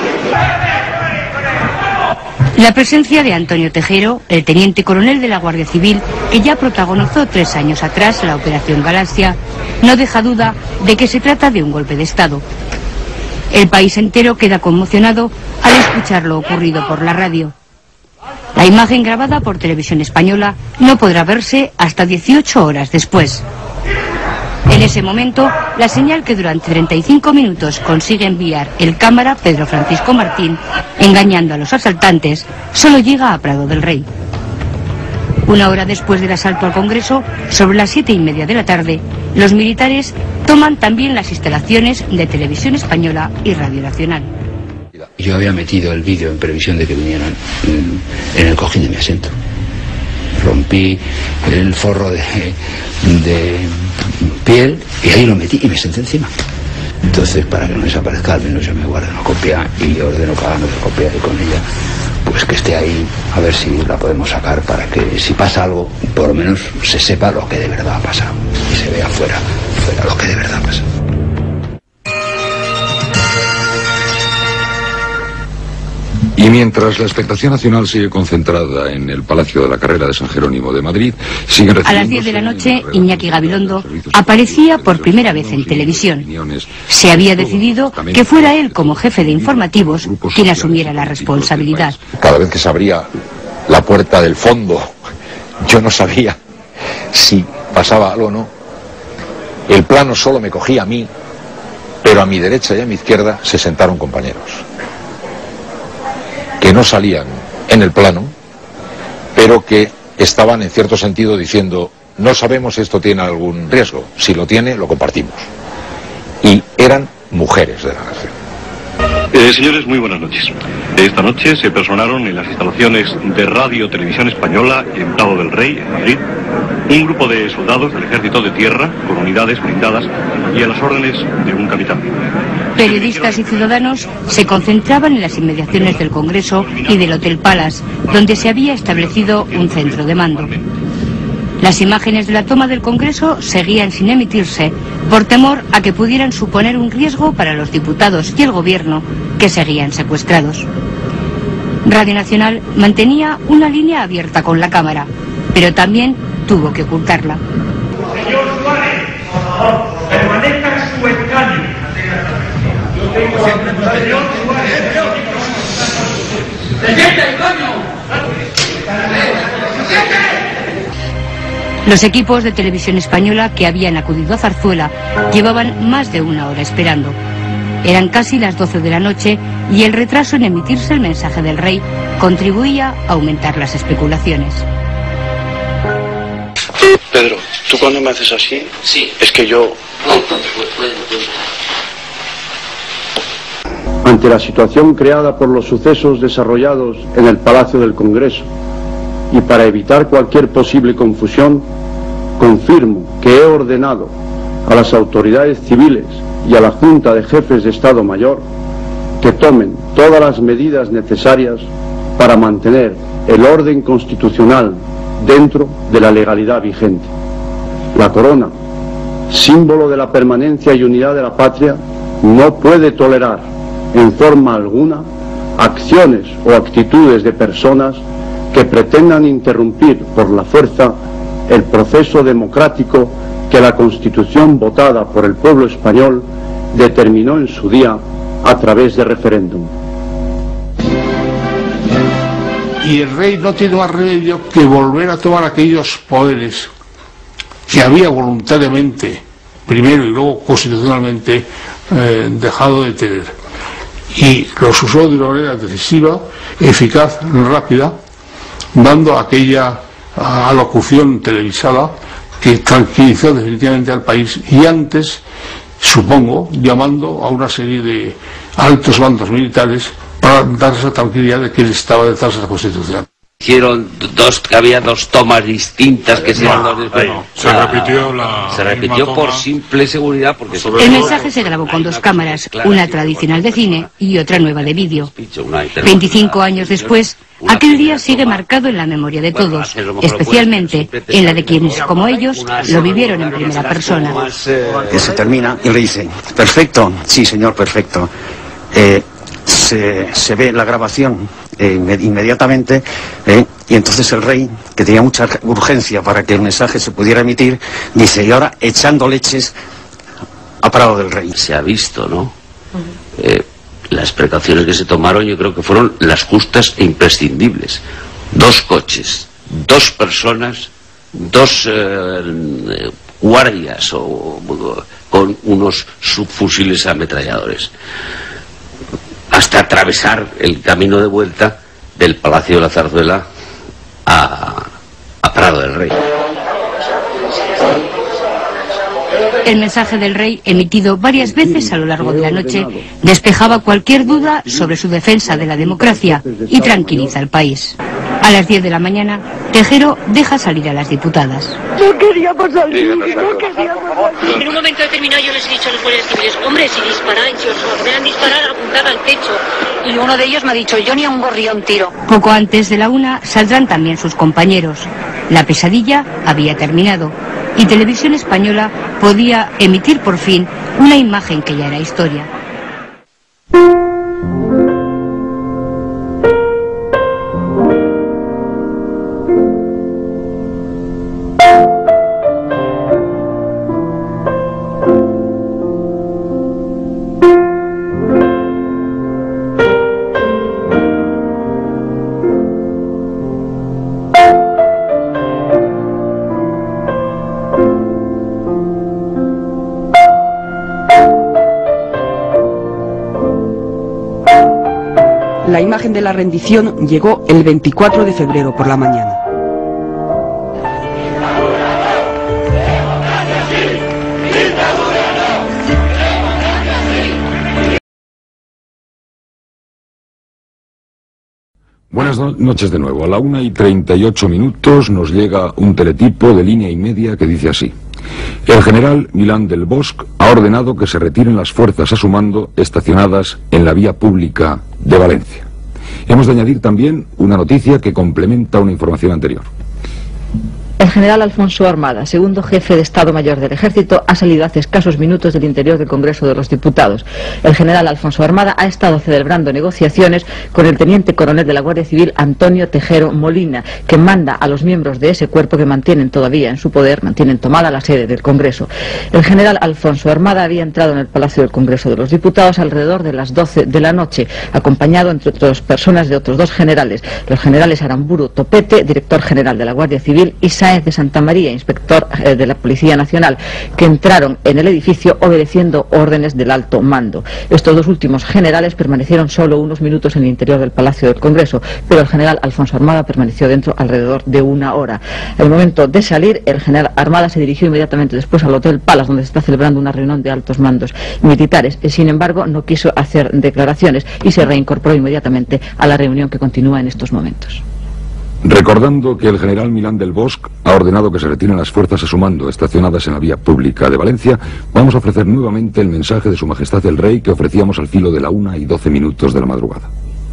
La presencia de Antonio Tejero, el teniente coronel de la Guardia Civil, que ya protagonizó tres años atrás la Operación Galaxia, no deja duda de que se trata de un golpe de Estado. El país entero queda conmocionado al escuchar lo ocurrido por la radio. La imagen grabada por Televisión Española no podrá verse hasta dieciocho horas después. En ese momento, la señal que durante treinta y cinco minutos consigue enviar el cámara Pedro Francisco Martín, engañando a los asaltantes, solo llega a Prado del Rey. Una hora después del asalto al Congreso, sobre las siete y media de la tarde, los militares toman también las instalaciones de Televisión Española y Radio Nacional. Yo había metido el vídeo en previsión de que vinieran en, en el cojín de mi asiento. Rompí el forro de, de piel y ahí lo metí y me senté encima. Entonces, para que no desaparezca, al menos yo me guardo una copia y ordeno que hagan otra copia y con ella, pues que esté ahí, a ver si la podemos sacar para que si pasa algo, por lo menos se sepa lo que de verdad ha pasado y se vea fuera, fuera lo que de verdad pasa. Y mientras la expectación nacional sigue concentrada en el Palacio de la Carrera de San Jerónimo de Madrid, siguen a las diez de la noche, Iñaki Gabilondo aparecía por primera vez en televisión. Se había decidido que fuera él, como jefe de informativos, quien asumiera la responsabilidad. Cada vez que se abría la puerta del fondo, yo no sabía si pasaba algo o no. El plano solo me cogía a mí, pero a mi derecha y a mi izquierda se sentaron compañeros que no salían en el plano, pero que estaban en cierto sentido diciendo, no sabemos si esto tiene algún riesgo, si lo tiene, lo compartimos. Y eran mujeres de la nación. Eh, señores, muy buenas noches. Esta noche se personaron en las instalaciones de Radio Televisión Española en Prado del Rey, en Madrid, un grupo de soldados del Ejército de Tierra con unidades blindadas y a las órdenes de un capitán. Periodistas y ciudadanos se concentraban en las inmediaciones del Congreso y del Hotel Palace, donde se había establecido un centro de mando. Las imágenes de la toma del Congreso seguían sin emitirse por temor a que pudieran suponer un riesgo para los diputados y el gobierno que seguían secuestrados. Radio Nacional mantenía una línea abierta con la cámara, pero también tuvo que ocultarla. Señor Suárez, por favor, permanezca en su escaño. Yo tengo a señor Suárez. ¡Se siente, coño! ¡Se siente! Los equipos de Televisión Española que habían acudido a Zarzuela llevaban más de una hora esperando. Eran casi las doce de la noche y el retraso en emitirse el mensaje del rey contribuía a aumentar las especulaciones. Pedro, ¿tú cuando me haces así? Sí. Es que yo... No, pues, pues, pues. Ante la situación creada por los sucesos desarrollados en el Palacio del Congreso y para evitar cualquier posible confusión, confirmo que he ordenado a las autoridades civiles y a la Junta de Jefes de Estado Mayor que tomen todas las medidas necesarias para mantener el orden constitucional dentro de la legalidad vigente. La corona, símbolo de la permanencia y unidad de la patria, no puede tolerar en forma alguna acciones o actitudes de personas que pretendan interrumpir por la fuerza el proceso democrático que la Constitución votada por el pueblo español determinó en su día a través de referéndum. Y el rey no tiene más remedio que volver a tomar aquellos poderes que había voluntariamente, primero y luego constitucionalmente, eh, dejado de tener. Y los usó de una manera decisiva, eficaz, rápida, dando aquella alocución televisada que tranquilizó definitivamente al país y antes, supongo, llamando a una serie de altos mandos militares para dar esa tranquilidad de que él estaba detrás de la Constitución. Hicieron dos, que había dos tomas distintas que se, no, dos no. se repitió la se repitió por simple seguridad porque el mensaje se grabó con dos cámaras, una tradicional de cine y otra nueva de vídeo. veinticinco años después, aquel día sigue marcado en la memoria de todos, especialmente en la de quienes, como ellos, lo vivieron en primera persona. Que se termina y le dice, perfecto, sí señor, perfecto. Eh, se, se ve la grabación eh, inmediatamente eh, y entonces el rey, que tenía mucha urgencia para que el mensaje se pudiera emitir, dice, y ahora echando leches a Prado del Rey. Se ha visto, ¿no? Eh, las precauciones que se tomaron yo creo que fueron las justas e imprescindibles. Dos coches, dos personas, dos eh, guardias o, o, con unos subfusiles ametralladores, hasta atravesar el camino de vuelta del Palacio de la Zarzuela a, a Prado del Rey. El mensaje del rey, emitido varias veces a lo largo de la noche, despejaba cualquier duda sobre su defensa de la democracia y tranquiliza al país. A las diez de la mañana, Tejero deja salir a las diputadas. No queríamos salir, no queríamos salir. En un momento determinado yo les he dicho a los guardias civiles, hombre, si disparáis, si os ordenan disparar, apuntad al techo. Y uno de ellos me ha dicho, yo ni a un gorrión tiro. Poco antes de la una saldrán también sus compañeros. La pesadilla había terminado y Televisión Española podía emitir por fin una imagen que ya era historia. La imagen de la rendición llegó el veinticuatro de febrero por la mañana. Buenas no- noches de nuevo. A la una y treinta y ocho minutos nos llega un teletipo de línea y media que dice así. El general Milán del Bosch ha ordenado que se retiren las fuerzas a su mando estacionadas en la vía pública de Valencia. Hemos de añadir también una noticia que complementa una información anterior. El general Alfonso Armada, segundo jefe de Estado Mayor del Ejército, ha salido hace escasos minutos del interior del Congreso de los Diputados. El general Alfonso Armada ha estado celebrando negociaciones con el teniente coronel de la Guardia Civil, Antonio Tejero Molina, que manda a los miembros de ese cuerpo que mantienen todavía en su poder, mantienen tomada la sede del Congreso. El general Alfonso Armada había entrado en el Palacio del Congreso de los Diputados alrededor de las doce de la noche, acompañado, entre otras personas, de otros dos generales, los generales Aramburu Topete, director general de la Guardia Civil, y Sáenz de Santa María, inspector eh, de la Policía Nacional, que entraron en el edificio obedeciendo órdenes del alto mando. Estos dos últimos generales permanecieron solo unos minutos en el interior del Palacio del Congreso, pero el general Alfonso Armada permaneció dentro alrededor de una hora. Al momento de salir, el general Armada se dirigió inmediatamente después al Hotel Palace, donde se está celebrando una reunión de altos mandos militares. Sin embargo, no quiso hacer declaraciones y se reincorporó inmediatamente a la reunión que continúa en estos momentos. Recordando que el general Milán del Bosch ha ordenado que se retiren las fuerzas a su mando estacionadas en la vía pública de Valencia, vamos a ofrecer nuevamente el mensaje de Su Majestad el Rey que ofrecíamos al filo de la una y doce minutos de la madrugada.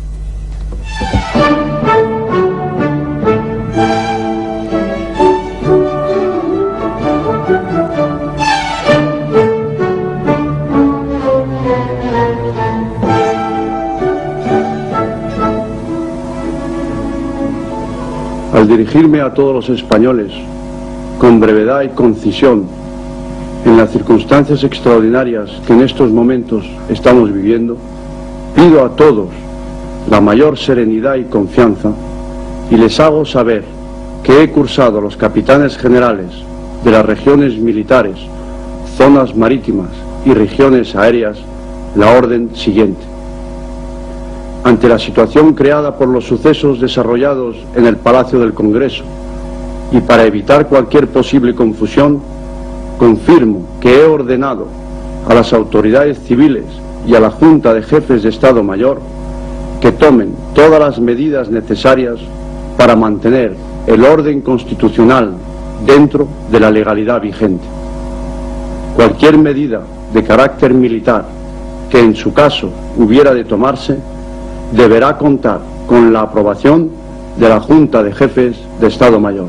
Al dirigirme a todos los españoles, con brevedad y concisión, en las circunstancias extraordinarias que en estos momentos estamos viviendo, pido a todos la mayor serenidad y confianza y les hago saber que he cursado a los capitanes generales de las regiones militares, zonas marítimas y regiones aéreas la orden siguiente. Ante la situación creada por los sucesos desarrollados en el Palacio del Congreso y para evitar cualquier posible confusión, confirmo que he ordenado a las autoridades civiles y a la Junta de Jefes de Estado Mayor que tomen todas las medidas necesarias para mantener el orden constitucional dentro de la legalidad vigente. Cualquier medida de carácter militar que en su caso hubiera de tomarse deberá contar con la aprobación de la Junta de Jefes de Estado Mayor.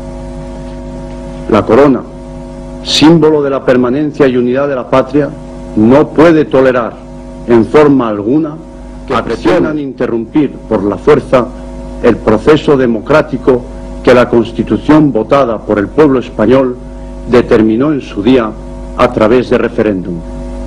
La corona, símbolo de la permanencia y unidad de la patria, no puede tolerar en forma alguna que pretendan interrumpir por la fuerza el proceso democrático que la Constitución votada por el pueblo español determinó en su día a través de referéndum.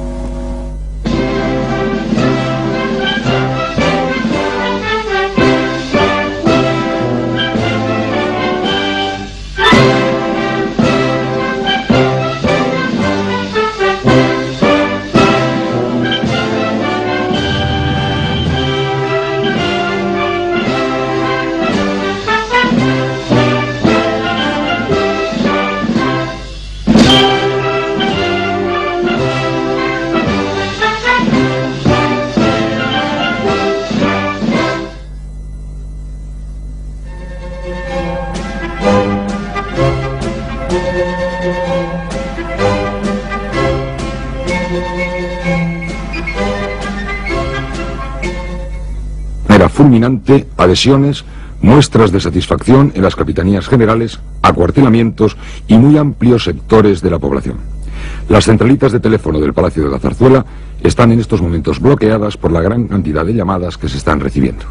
Fulminante, adhesiones, muestras de satisfacción en las capitanías generales, acuartelamientos y muy amplios sectores de la población. Las centralitas de teléfono del Palacio de la Zarzuela están en estos momentos bloqueadas por la gran cantidad de llamadas que se están recibiendo.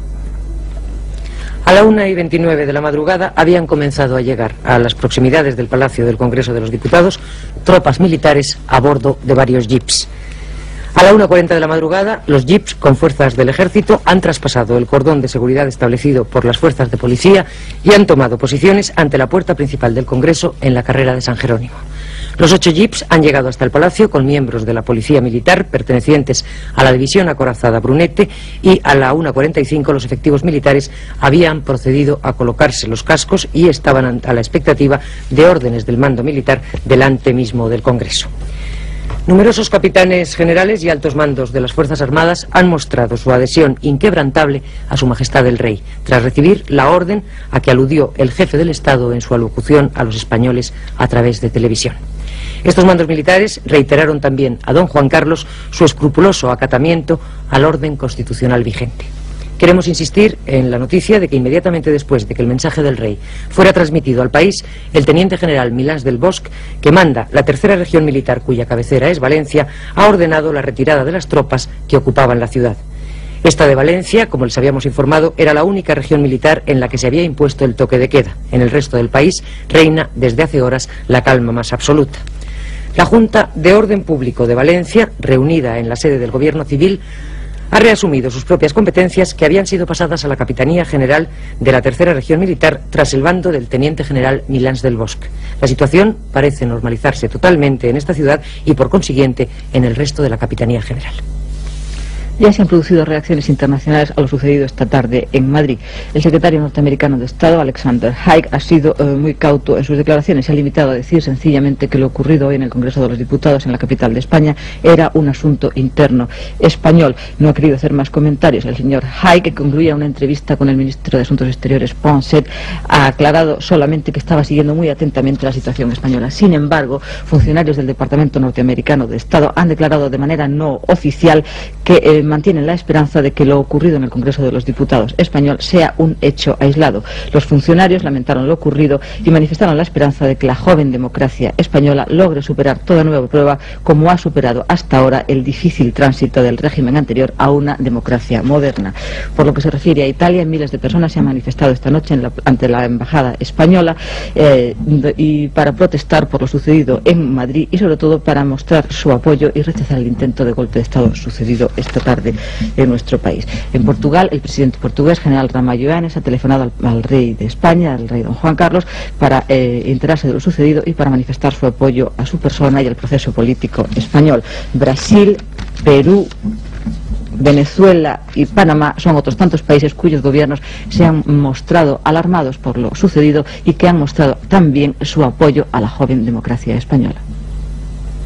A la una y veintinueve de la madrugada habían comenzado a llegar a las proximidades del Palacio del Congreso de los Diputados tropas militares a bordo de varios jeeps. A la una cuarenta de la madrugada, los jeeps con fuerzas del ejército han traspasado el cordón de seguridad establecido por las fuerzas de policía y han tomado posiciones ante la puerta principal del Congreso en la carrera de San Jerónimo. Los ocho jeeps han llegado hasta el Palacio con miembros de la Policía Militar pertenecientes a la División Acorazada Brunete, y a la una cuarenta y cinco los efectivos militares habían procedido a colocarse los cascos y estaban a la expectativa de órdenes del mando militar delante mismo del Congreso. Numerosos capitanes generales y altos mandos de las Fuerzas Armadas han mostrado su adhesión inquebrantable a Su Majestad el Rey, tras recibir la orden a que aludió el jefe del Estado en su alocución a los españoles a través de televisión. Estos mandos militares reiteraron también a don Juan Carlos su escrupuloso acatamiento al orden constitucional vigente. Queremos insistir en la noticia de que inmediatamente después de que el mensaje del rey fuera transmitido al país, el teniente general Milans del Bosch, que manda la tercera región militar cuya cabecera es Valencia, ha ordenado la retirada de las tropas que ocupaban la ciudad. Esta de Valencia, como les habíamos informado, era la única región militar en la que se había impuesto el toque de queda. En el resto del país reina desde hace horas la calma más absoluta. La Junta de Orden Público de Valencia, reunida en la sede del Gobierno Civil, ha reasumido sus propias competencias que habían sido pasadas a la Capitanía General de la Tercera Región Militar tras el bando del Teniente General Milans del Bosch. La situación parece normalizarse totalmente en esta ciudad y, por consiguiente, en el resto de la Capitanía General. Ya se han producido reacciones internacionales a lo sucedido esta tarde en Madrid. El secretario norteamericano de Estado, Alexander Haig, ha sido eh, muy cauto en sus declaraciones. Se ha limitado a decir sencillamente que lo ocurrido hoy en el Congreso de los Diputados en la capital de España era un asunto interno español. No ha querido hacer más comentarios. El señor Haig, que concluía una entrevista con el ministro de Asuntos Exteriores, Ponset, ha aclarado solamente que estaba siguiendo muy atentamente la situación española. Sin embargo, funcionarios del Departamento norteamericano de Estado han declarado de manera no oficial que eh, mantienen la esperanza de que lo ocurrido en el Congreso de los Diputados español sea un hecho aislado. Los funcionarios lamentaron lo ocurrido y manifestaron la esperanza de que la joven democracia española logre superar toda nueva prueba, como ha superado hasta ahora el difícil tránsito del régimen anterior a una democracia moderna. Por lo que se refiere a Italia, miles de personas se han manifestado esta noche en la, ante la embajada española eh, y para protestar por lo sucedido en Madrid y sobre todo para mostrar su apoyo y rechazar el intento de golpe de Estado sucedido esta tarde en nuestro país. En Portugal, el presidente portugués, general Ramalho Eanes, ha telefonado al, al rey de España, al rey don Juan Carlos, para eh, enterarse de lo sucedido y para manifestar su apoyo a su persona y al proceso político español. Brasil, Perú, Venezuela y Panamá son otros tantos países cuyos gobiernos se han mostrado alarmados por lo sucedido y que han mostrado también su apoyo a la joven democracia española.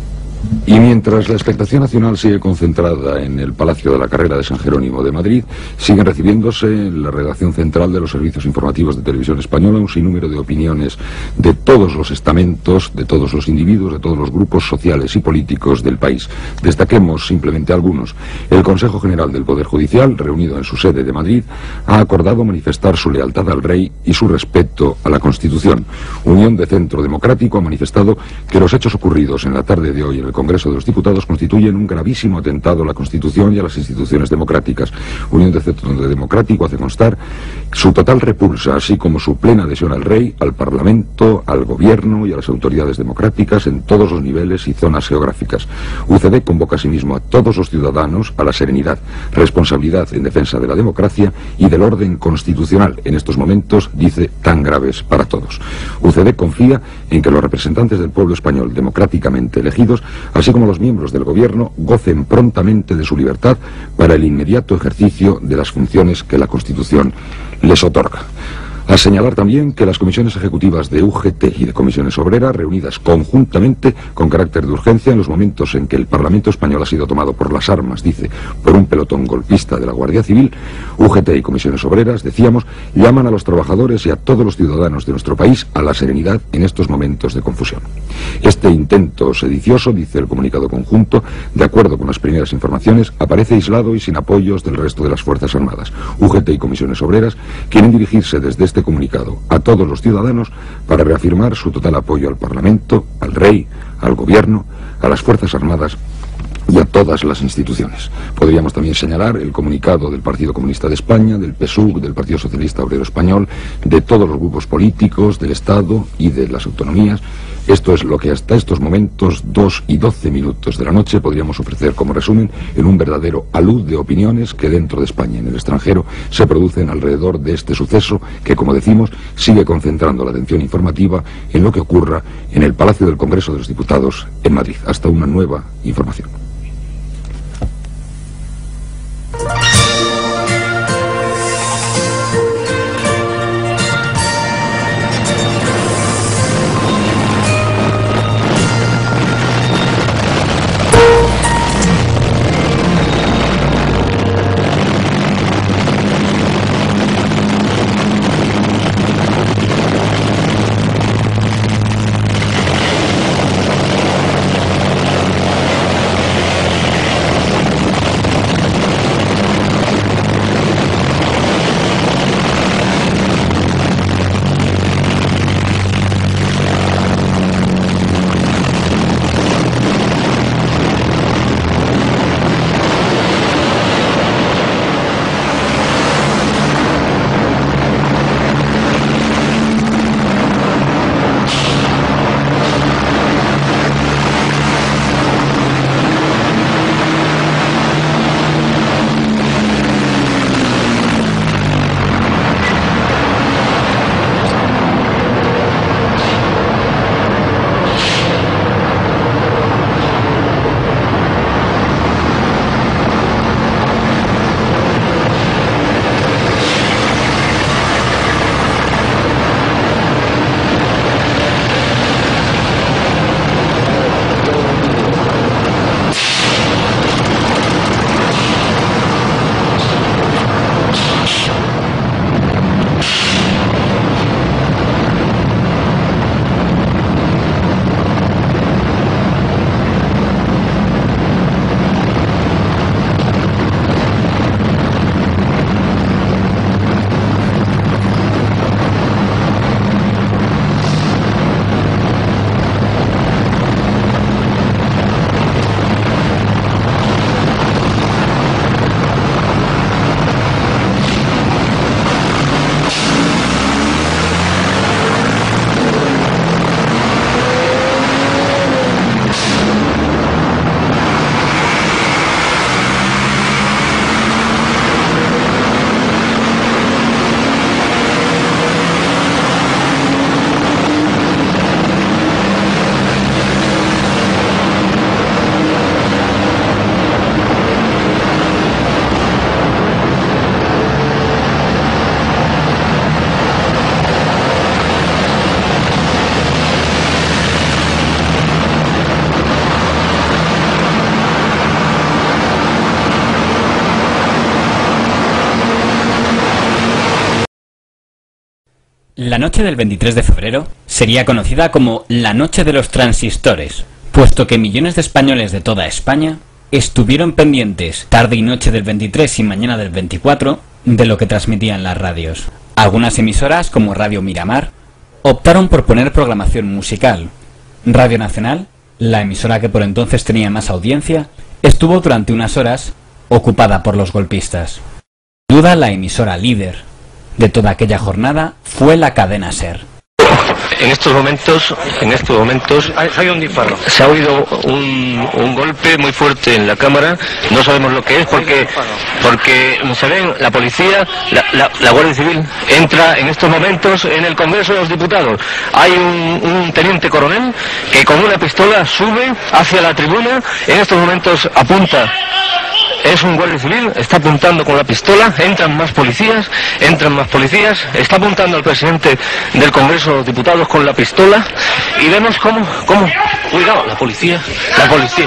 Y mientras la expectación nacional sigue concentrada en el Palacio de la Carrera de San Jerónimo de Madrid, siguen recibiéndose en la redacción central de los servicios informativos de Televisión Española un sinnúmero de opiniones de todos los estamentos, de todos los individuos, de todos los grupos sociales y políticos del país. Destaquemos simplemente algunos. El Consejo General del Poder Judicial, reunido en su sede de Madrid, ha acordado manifestar su lealtad al rey y su respeto a la Constitución. Unión de Centro Democrático ha manifestado que los hechos ocurridos en la tarde de hoy en el Congreso de los Diputados constituyen un gravísimo atentado a la Constitución y a las instituciones democráticas. Unión de Centro Democrático hace constar su total repulsa, así como su plena adhesión al rey, al Parlamento, al Gobierno y a las autoridades democráticas en todos los niveles y zonas geográficas. U C D convoca asimismo a todos los ciudadanos a la serenidad, responsabilidad en defensa de la democracia y del orden constitucional en estos momentos, dice, tan graves para todos. U C D confía en que los representantes del pueblo español democráticamente elegidos, así como los miembros del Gobierno, gocen prontamente de su libertad para el inmediato ejercicio de las funciones que la Constitución les otorga. A señalar también que las comisiones ejecutivas de U G T y de comisiones obreras, reunidas conjuntamente con carácter de urgencia en los momentos en que el Parlamento español ha sido tomado por las armas, dice, por un pelotón golpista de la Guardia Civil, U G T y comisiones obreras, decíamos, llaman a los trabajadores y a todos los ciudadanos de nuestro país a la serenidad en estos momentos de confusión. Este intento sedicioso, dice el comunicado conjunto, de acuerdo con las primeras informaciones, aparece aislado y sin apoyos del resto de las Fuerzas Armadas. U G T y comisiones obreras quieren dirigirse desde este comunicado a todos los ciudadanos para reafirmar su total apoyo al Parlamento, al Rey, al Gobierno, a las Fuerzas Armadas y a todas las instituciones. Podríamos también señalar el comunicado del Partido Comunista de España, del P S U V, del Partido Socialista Obrero Español, de todos los grupos políticos, del Estado y de las autonomías. Esto es lo que hasta estos momentos, dos y doce minutos de la noche, podríamos ofrecer como resumen en un verdadero alud de opiniones que dentro de España y en el extranjero se producen alrededor de este suceso que, como decimos, sigue concentrando la atención informativa en lo que ocurra en el Palacio del Congreso de los Diputados en Madrid. Hasta una nueva información. La noche del veintitrés de febrero sería conocida como la Noche de los Transistores, puesto que millones de españoles de toda España estuvieron pendientes tarde y noche del veintitrés y mañana del veinticuatro de lo que transmitían las radios. Algunas emisoras, como Radio Miramar, optaron por poner programación musical. Radio Nacional, la emisora que por entonces tenía más audiencia, estuvo durante unas horas ocupada por los golpistas. Sin duda, la emisora líder de toda aquella jornada fue la cadena SER. En estos momentos, en estos momentos, Ha habido un disparo. se ha oído un, un golpe muy fuerte en la cámara. No sabemos lo que es porque, porque se ven la policía, la, la, la Guardia Civil entra en estos momentos en el Congreso de los Diputados. Hay un, un teniente coronel que con una pistola sube hacia la tribuna. En estos momentos apunta. Es un guardia civil, está apuntando con la pistola, entran más policías, entran más policías, está apuntando al presidente del Congreso de los Diputados con la pistola y vemos cómo, cómo, cuidado, la policía, la policía.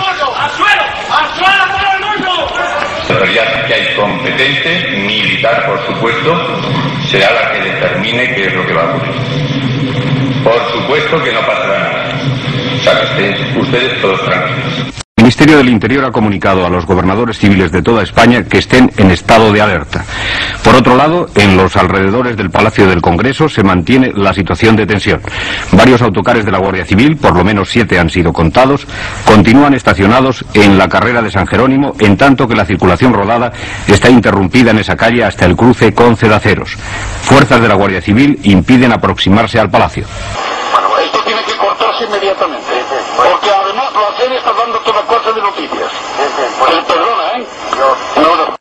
La autoridad que hay competente, militar por supuesto, será la que determine qué es lo que va a ocurrir. Por supuesto que no pasará nada. O sea, que estén ustedes todos tranquilos. El Ministerio del Interior ha comunicado a los gobernadores civiles de toda España que estén en estado de alerta. Por otro lado, en los alrededores del Palacio del Congreso se mantiene la situación de tensión. Varios autocares de la Guardia Civil, por lo menos siete han sido contados, continúan estacionados en la carrera de San Jerónimo, en tanto que la circulación rodada está interrumpida en esa calle hasta el cruce con Cedaceros. Fuerzas de la Guardia Civil impiden aproximarse al Palacio. Bueno, esto tiene que cortarse inmediatamente, porque además la C N está dando toda clase de noticias. Eh, perdona, ¿eh? No, no.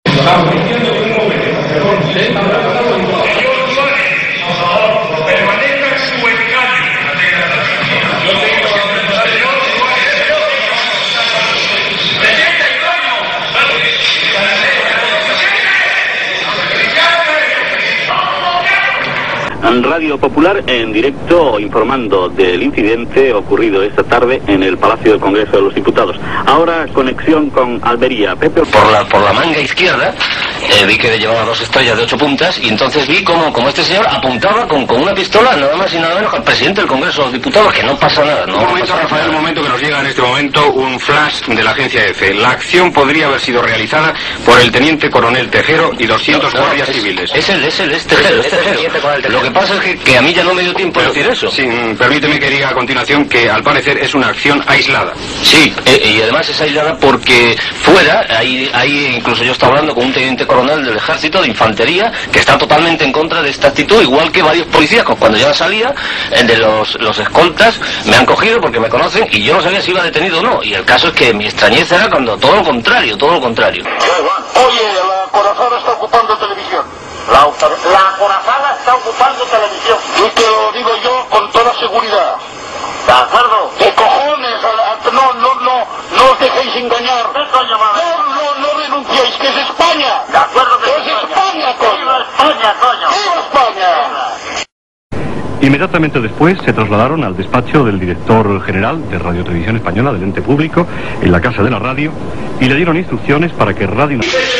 Radio Popular en directo informando del incidente ocurrido esta tarde en el Palacio del Congreso de los Diputados. Ahora conexión con Almería. Pepe. Por la, por la manga izquierda eh, vi que llevaba dos estrellas de ocho puntas y entonces vi como, como este señor apuntaba con, con una pistola nada más y nada menos al presidente del Congreso de los Diputados, que no pasa nada. No un momento, Rafael, un momento que nos llega en este momento un flash de la agencia EFE. La acción podría haber sido realizada por el teniente coronel Tejero y doscientos no, no, guardias es, civiles. Es el, es el, es Tejero, es Tejero. Lo que pasa es que, que a mí ya no me dio tiempo a decir eso. Sí, permíteme que diga a continuación que al parecer es una acción aislada. Sí, eh, y además es aislada porque fuera, ahí, ahí incluso yo estaba hablando con un teniente coronel del ejército de infantería que está totalmente en contra de esta actitud, igual que varios policías cuando ya salía, eh, de los, los escoltas, me han cogido porque me conocen y yo no sabía si iba detenido o no. Y el caso es que mi extrañeza era cuando todo lo contrario, todo lo contrario. Oye, la corazón está ocupando televisión. La, la corazada está ocupando televisión. Y te lo digo yo con toda seguridad. ¿De acuerdo? ¿Qué cojones? No, no, no, no os dejéis engañar. No, no, no renunciéis, que es España. De acuerdo, que es España, coño. ¡Viva España, coño! ¡Viva España! Inmediatamente después se trasladaron al despacho del director general de Radio Televisión Española, del ente público, en la Casa de la Radio, y le dieron instrucciones para que Radio...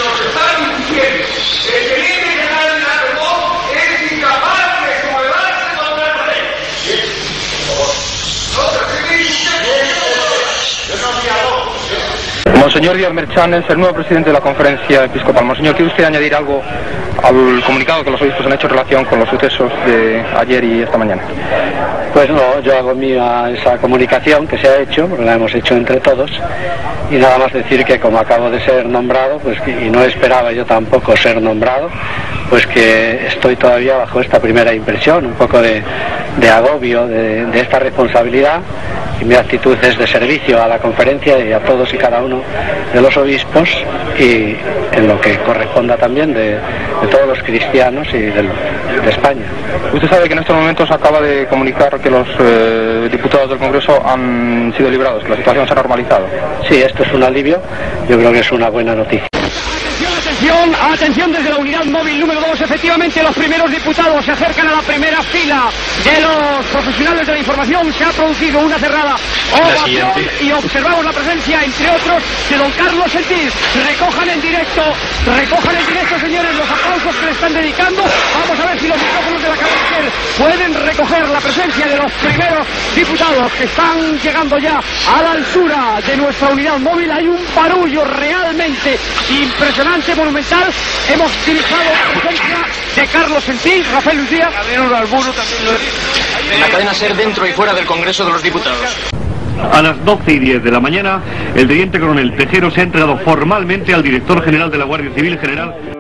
Monseñor Díaz Merchán es el nuevo presidente de la Conferencia Episcopal. Monseñor, ¿quiere usted añadir algo al comunicado que los obispos han hecho en relación con los sucesos de ayer y esta mañana? Pues no, yo hago mía esa comunicación que se ha hecho, porque la hemos hecho entre todos, y nada más decir que como acabo de ser nombrado, pues y no esperaba yo tampoco ser nombrado, pues que estoy todavía bajo esta primera impresión, un poco de, de agobio de, de esta responsabilidad, y mi actitud es de servicio a la conferencia y a todos y cada uno de los obispos, y en lo que corresponda también de, de todos los cristianos y de, de España. Usted sabe que en estos momentos acaba de comunicar que los eh, diputados del Congreso han sido liberados, que la situación se ha normalizado. Sí, esto es un alivio, yo creo que es una buena noticia. ¡Atención, Atención, atención desde la unidad móvil número dos. Efectivamente, los primeros diputados se acercan a la primera fila de los profesionales de la información. Se ha producido una cerrada ovación y observamos la presencia, entre otros, de don Carlos Sentís. Recojan en directo, recojan en directo, señores, los aplausos que le están dedicando. Vamos a ver si los micrófonos de la cadena pueden recoger la presencia de los primeros diputados que están llegando ya a la altura de nuestra unidad móvil. Hay un barullo realmente impresionante, monumental. Hemos utilizado la presencia de Carlos Sentís, Rafael Luis Díaz. En la cadena SER, dentro y fuera del Congreso de los Diputados. A las doce y diez de la mañana, el teniente coronel Tejero se ha entregado formalmente al director general de la Guardia Civil General.